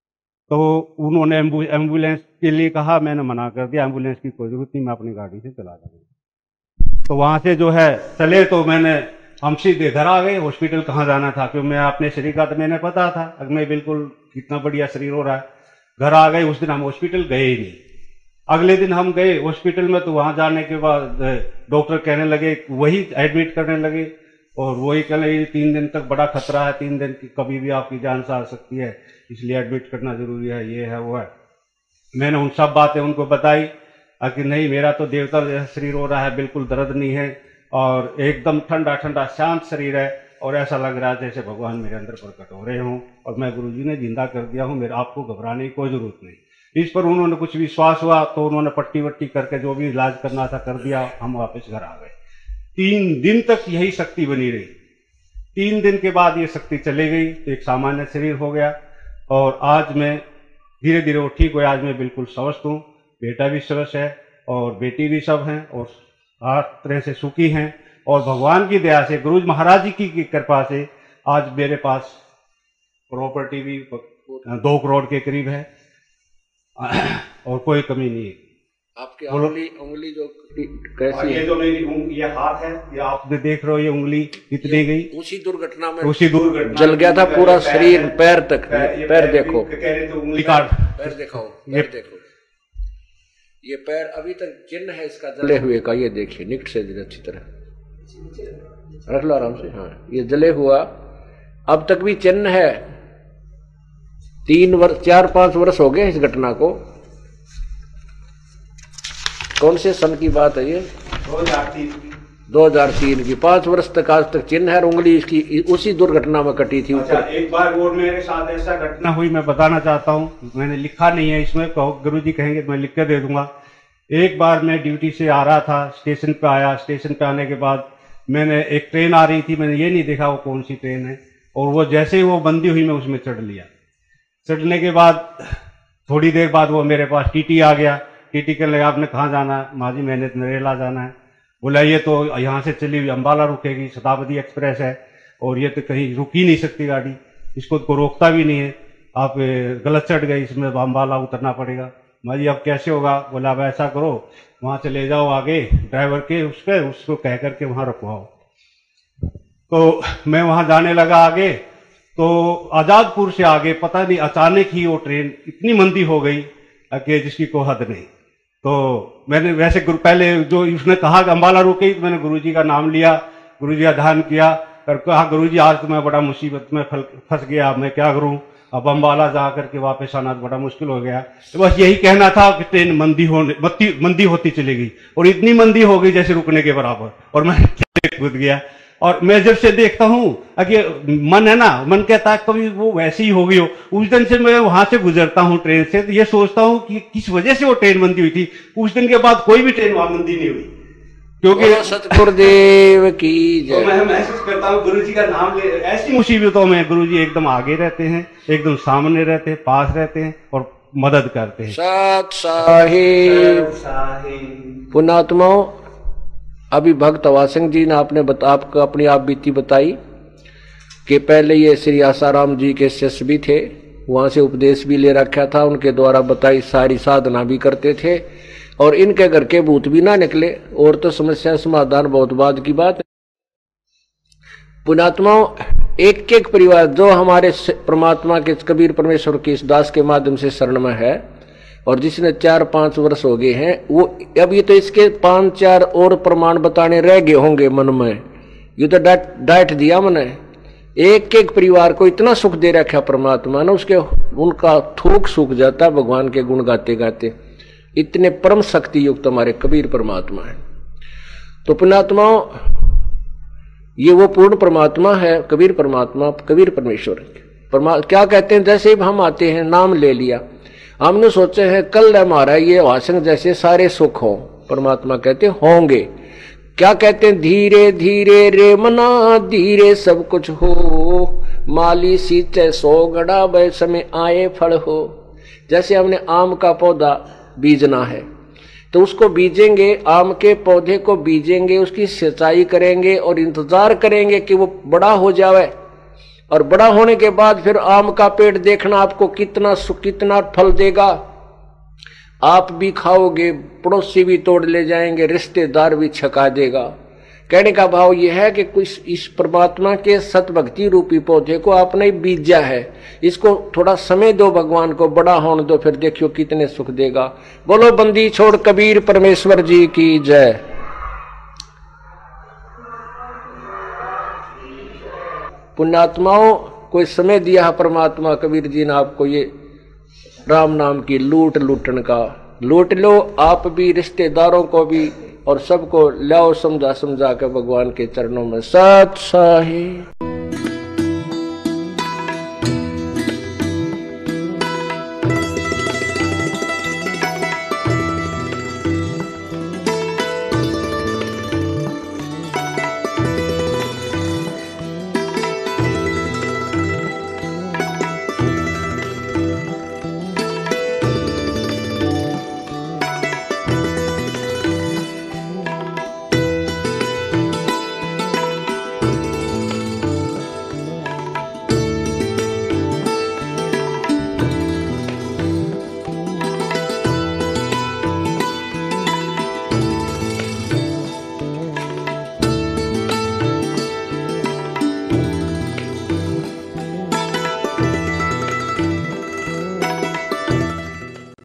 तो उन्होंने एम्बुलेंस के लिए कहा, मैंने मना कर दिया, एम्बुलेंस की कोई जरूरत नहीं, मैं अपनी गाड़ी से चला जाऊंगा। तो वहां से जो है चले, तो मैंने हम सीधे घर आ गए। हॉस्पिटल कहाँ जाना था, क्योंकि मैं अपने शरीर का तो मैंने पता था, अगर मैं बिल्कुल कितना बढ़िया शरीर हो रहा है। घर आ गए, उस दिन हम हॉस्पिटल गए ही नहीं। अगले दिन हम गए हॉस्पिटल में, तो वहां जाने के बाद डॉक्टर कहने लगे, वही एडमिट करने लगे और वही कहने लगे तीन दिन तक बड़ा खतरा है, तीन दिन की कभी भी आपकी जान से आ सकती है, इसलिए एडमिट करना जरूरी है, ये है वो है। मैंने उन सब बातें उनको बताई कि नहीं, मेरा तो देवता जैसा शरीर हो रहा है, बिल्कुल दर्द नहीं है और एकदम ठंडा ठंडा शांत शरीर है और ऐसा लग रहा है जैसे भगवान मेरे अंदर प्रकट हो रहे हों और मैं गुरुजी ने जिंदा कर दिया हूँ, मेरे आपको घबराने की कोई जरूरत नहीं। इस पर उन्होंने कुछ विश्वास हुआ तो उन्होंने पट्टी वट्टी करके जो भी इलाज करना था कर दिया, हम वापस घर आ गए। तीन दिन तक यही शक्ति बनी रही। तीन दिन के बाद ये शक्ति चली गई तो एक सामान्य शरीर हो गया और आज मैं धीरे धीरे वो ठीक हुआ। आज मैं बिल्कुल स्वस्थ हूँ, बेटा भी स्वस्थ है और बेटी भी सब हैं और हर तरह से सुखी हैं और भगवान की दया से, गुरु महाराज जी की कृपा से आज मेरे पास प्रॉपर्टी भी दो करोड़ के करीब है और कोई कमी नहीं है। आपकी उंगली उंगली जो कैसी ये है? जो मेरी ये हाथ है, ये आप देख रहे हो, ये उंगली इतनी गई उसी दुर्घटना में, उसी दुर्घटना जल गया था पूरा शरीर, पैर तक, पैर देखो, कह रहे थे उंगली काट, पैर देखो, पैर देखो, ये पैर अभी तक चिन्ह है इसका जले हुए का, ये देखिए निकट से अच्छी तरह रख लो आराम से। हाँ, ये जले हुआ अब तक भी चिन्ह है। तीन वर्ष चार पांच वर्ष हो गए इस घटना को। कौन से सन की बात है ये? दो हजार तीन दो हजार तीन की। पांच वर्ष तक आज तक चिन्ह है, उंगली इसकी उसी दुर्घटना में कटी थी। अच्छा, एक बार और मेरे साथ ऐसा घटना हुई, मैं बताना चाहता हूँ, मैंने लिखा नहीं है इसमें, गुरुजी कहेंगे मैं लिख कर दे दूंगा। एक बार मैं ड्यूटी से आ रहा था, स्टेशन पे आया, स्टेशन पे आने के बाद मैंने एक ट्रेन आ रही थी, मैंने ये नहीं देखा वो कौन सी ट्रेन है और वो जैसे ही वो बंदी हुई मैं उसमें चढ़ लिया। चढ़ने के बाद थोड़ी देर बाद वो मेरे पास टीटी आ गया। टीटी कहने लगा आपने कहाँ जाना है? माँ जी मैंने नरेला जाना है। बोला ये तो यहाँ से चली हुई अम्बाला रुकेगी, शताब्दी एक्सप्रेस है और ये तो कहीं रुक ही नहीं सकती गाड़ी, इसको को रोकता भी नहीं है, आप गलत चढ़ गए, इसमें अम्बाला उतरना पड़ेगा। माँ जी अब कैसे होगा? बोला अब ऐसा करो वहाँ से ले जाओ आगे ड्राइवर के उस पर, उसको कह करके वहाँ रुकवाओ। तो मैं वहां जाने लगा आगे, तो आजादपुर से आगे पता नहीं अचानक ही वो ट्रेन इतनी मंदी हो गई कि जिसकी कोई हद नहीं। तो मैंने वैसे गुरु पहले जो उसने कहा कि अम्बाला रुके, तो मैंने गुरुजी का नाम लिया, गुरुजी का ध्यान किया और कहा गुरुजी आज तो मैं बड़ा मुसीबत में फंस गया, मैं क्या करूं, अब अम्बाला जा करके वापस आना बड़ा मुश्किल हो गया। तो बस यही कहना था कि ट्रेन मंदी होने मंदी मंदी होती चली गई और इतनी मंदी हो गई जैसे रुकने के बराबर, और मैं कूद गया। और मैं जब से देखता हूँ कि मन है ना, मन कहता है कभी वो वैसी ही हो गई हो। उस दिन से मैं वहां से गुजरता हूँ ट्रेन से, तो ये सोचता हूँ कि किस वजह से वो ट्रेन मंदी हुई थी। उस दिन के बाद कोई भी ट्रेन वहां मंदी नहीं हुई, क्योंकि सतगुरुदेव की जय। तो मैं महसूस करता हूँ गुरुजी का नाम ले, ऐसी मुसीबतों में गुरुजी एकदम आगे रहते हैं, एकदम सामने रहते हैं, पास रहते हैं और मदद करते हैं। सत साहिब पुण्यात्माओं, अभी भक्त वासंग जी ने आपने बता आपको अपनी आप बीती बताई कि पहले ये श्री आसाराम जी के शिष्य भी थे, वहां से उपदेश भी ले रखा था, उनके द्वारा बताई सारी साधना भी करते थे और इनके घर के भूत भी ना निकले, और तो समस्या समाधान बहुत बाद की बात है। पुण्यात्माओं, एक एक परिवार जो हमारे परमात्मा के कबीर परमेश्वर के इस दास के माध्यम से शरण में है और जिसने चार पांच वर्ष हो गए हैं, वो अब ये तो इसके पांच चार और प्रमाण बताने रह गए होंगे मन में, ये तो डांट डांट दिया मैंने। एक एक परिवार को इतना सुख दे रखा परमात्मा ने, उसके उनका थूक सूख जाता भगवान के गुण गाते गाते। इतने परम शक्ति युक्त हमारे कबीर परमात्मा है। तो पुण्यात्माओं, ये वो पूर्ण परमात्मा है, कबीर परमात्मा, कबीर परमेश्वर परमा क्या कहते हैं, जैसे हम आते हैं नाम ले लिया, हमने सोचे हैं कल हमारा ये वासंग जैसे सारे सुख हो, परमात्मा कहते होंगे। क्या कहते हैं, धीरे धीरे रे मना धीरे सब कुछ हो, माली सींचे सो गड़ा वे समय आए फल हो। जैसे हमने आम का पौधा बीजना है तो उसको बीजेंगे, आम के पौधे को बीजेंगे, उसकी सिंचाई करेंगे और इंतजार करेंगे कि वो बड़ा हो जाए, और बड़ा होने के बाद फिर आम का पेड़ देखना आपको कितना कितना फल देगा। आप भी खाओगे, पड़ोसी भी तोड़ ले जाएंगे, रिश्तेदार भी छका देगा। कहने का भाव यह है कि कुछ इस परमात्मा के सतभक्ति रूपी पौधे को आपने बीजा है, इसको थोड़ा समय दो, भगवान को बड़ा होने दो, फिर देखियो कितने सुख देगा। बोलो बंदी छोड़ कबीर परमेश्वर जी की जय। पुण्यात्माओं, कोई समय दिया है परमात्मा कबीर जी ने आपको ये राम नाम की लूट लूटन का, लूट लो आप भी, रिश्तेदारों को भी, और सबको लाओ समझा समझा के भगवान के चरणों में। सत साहिब।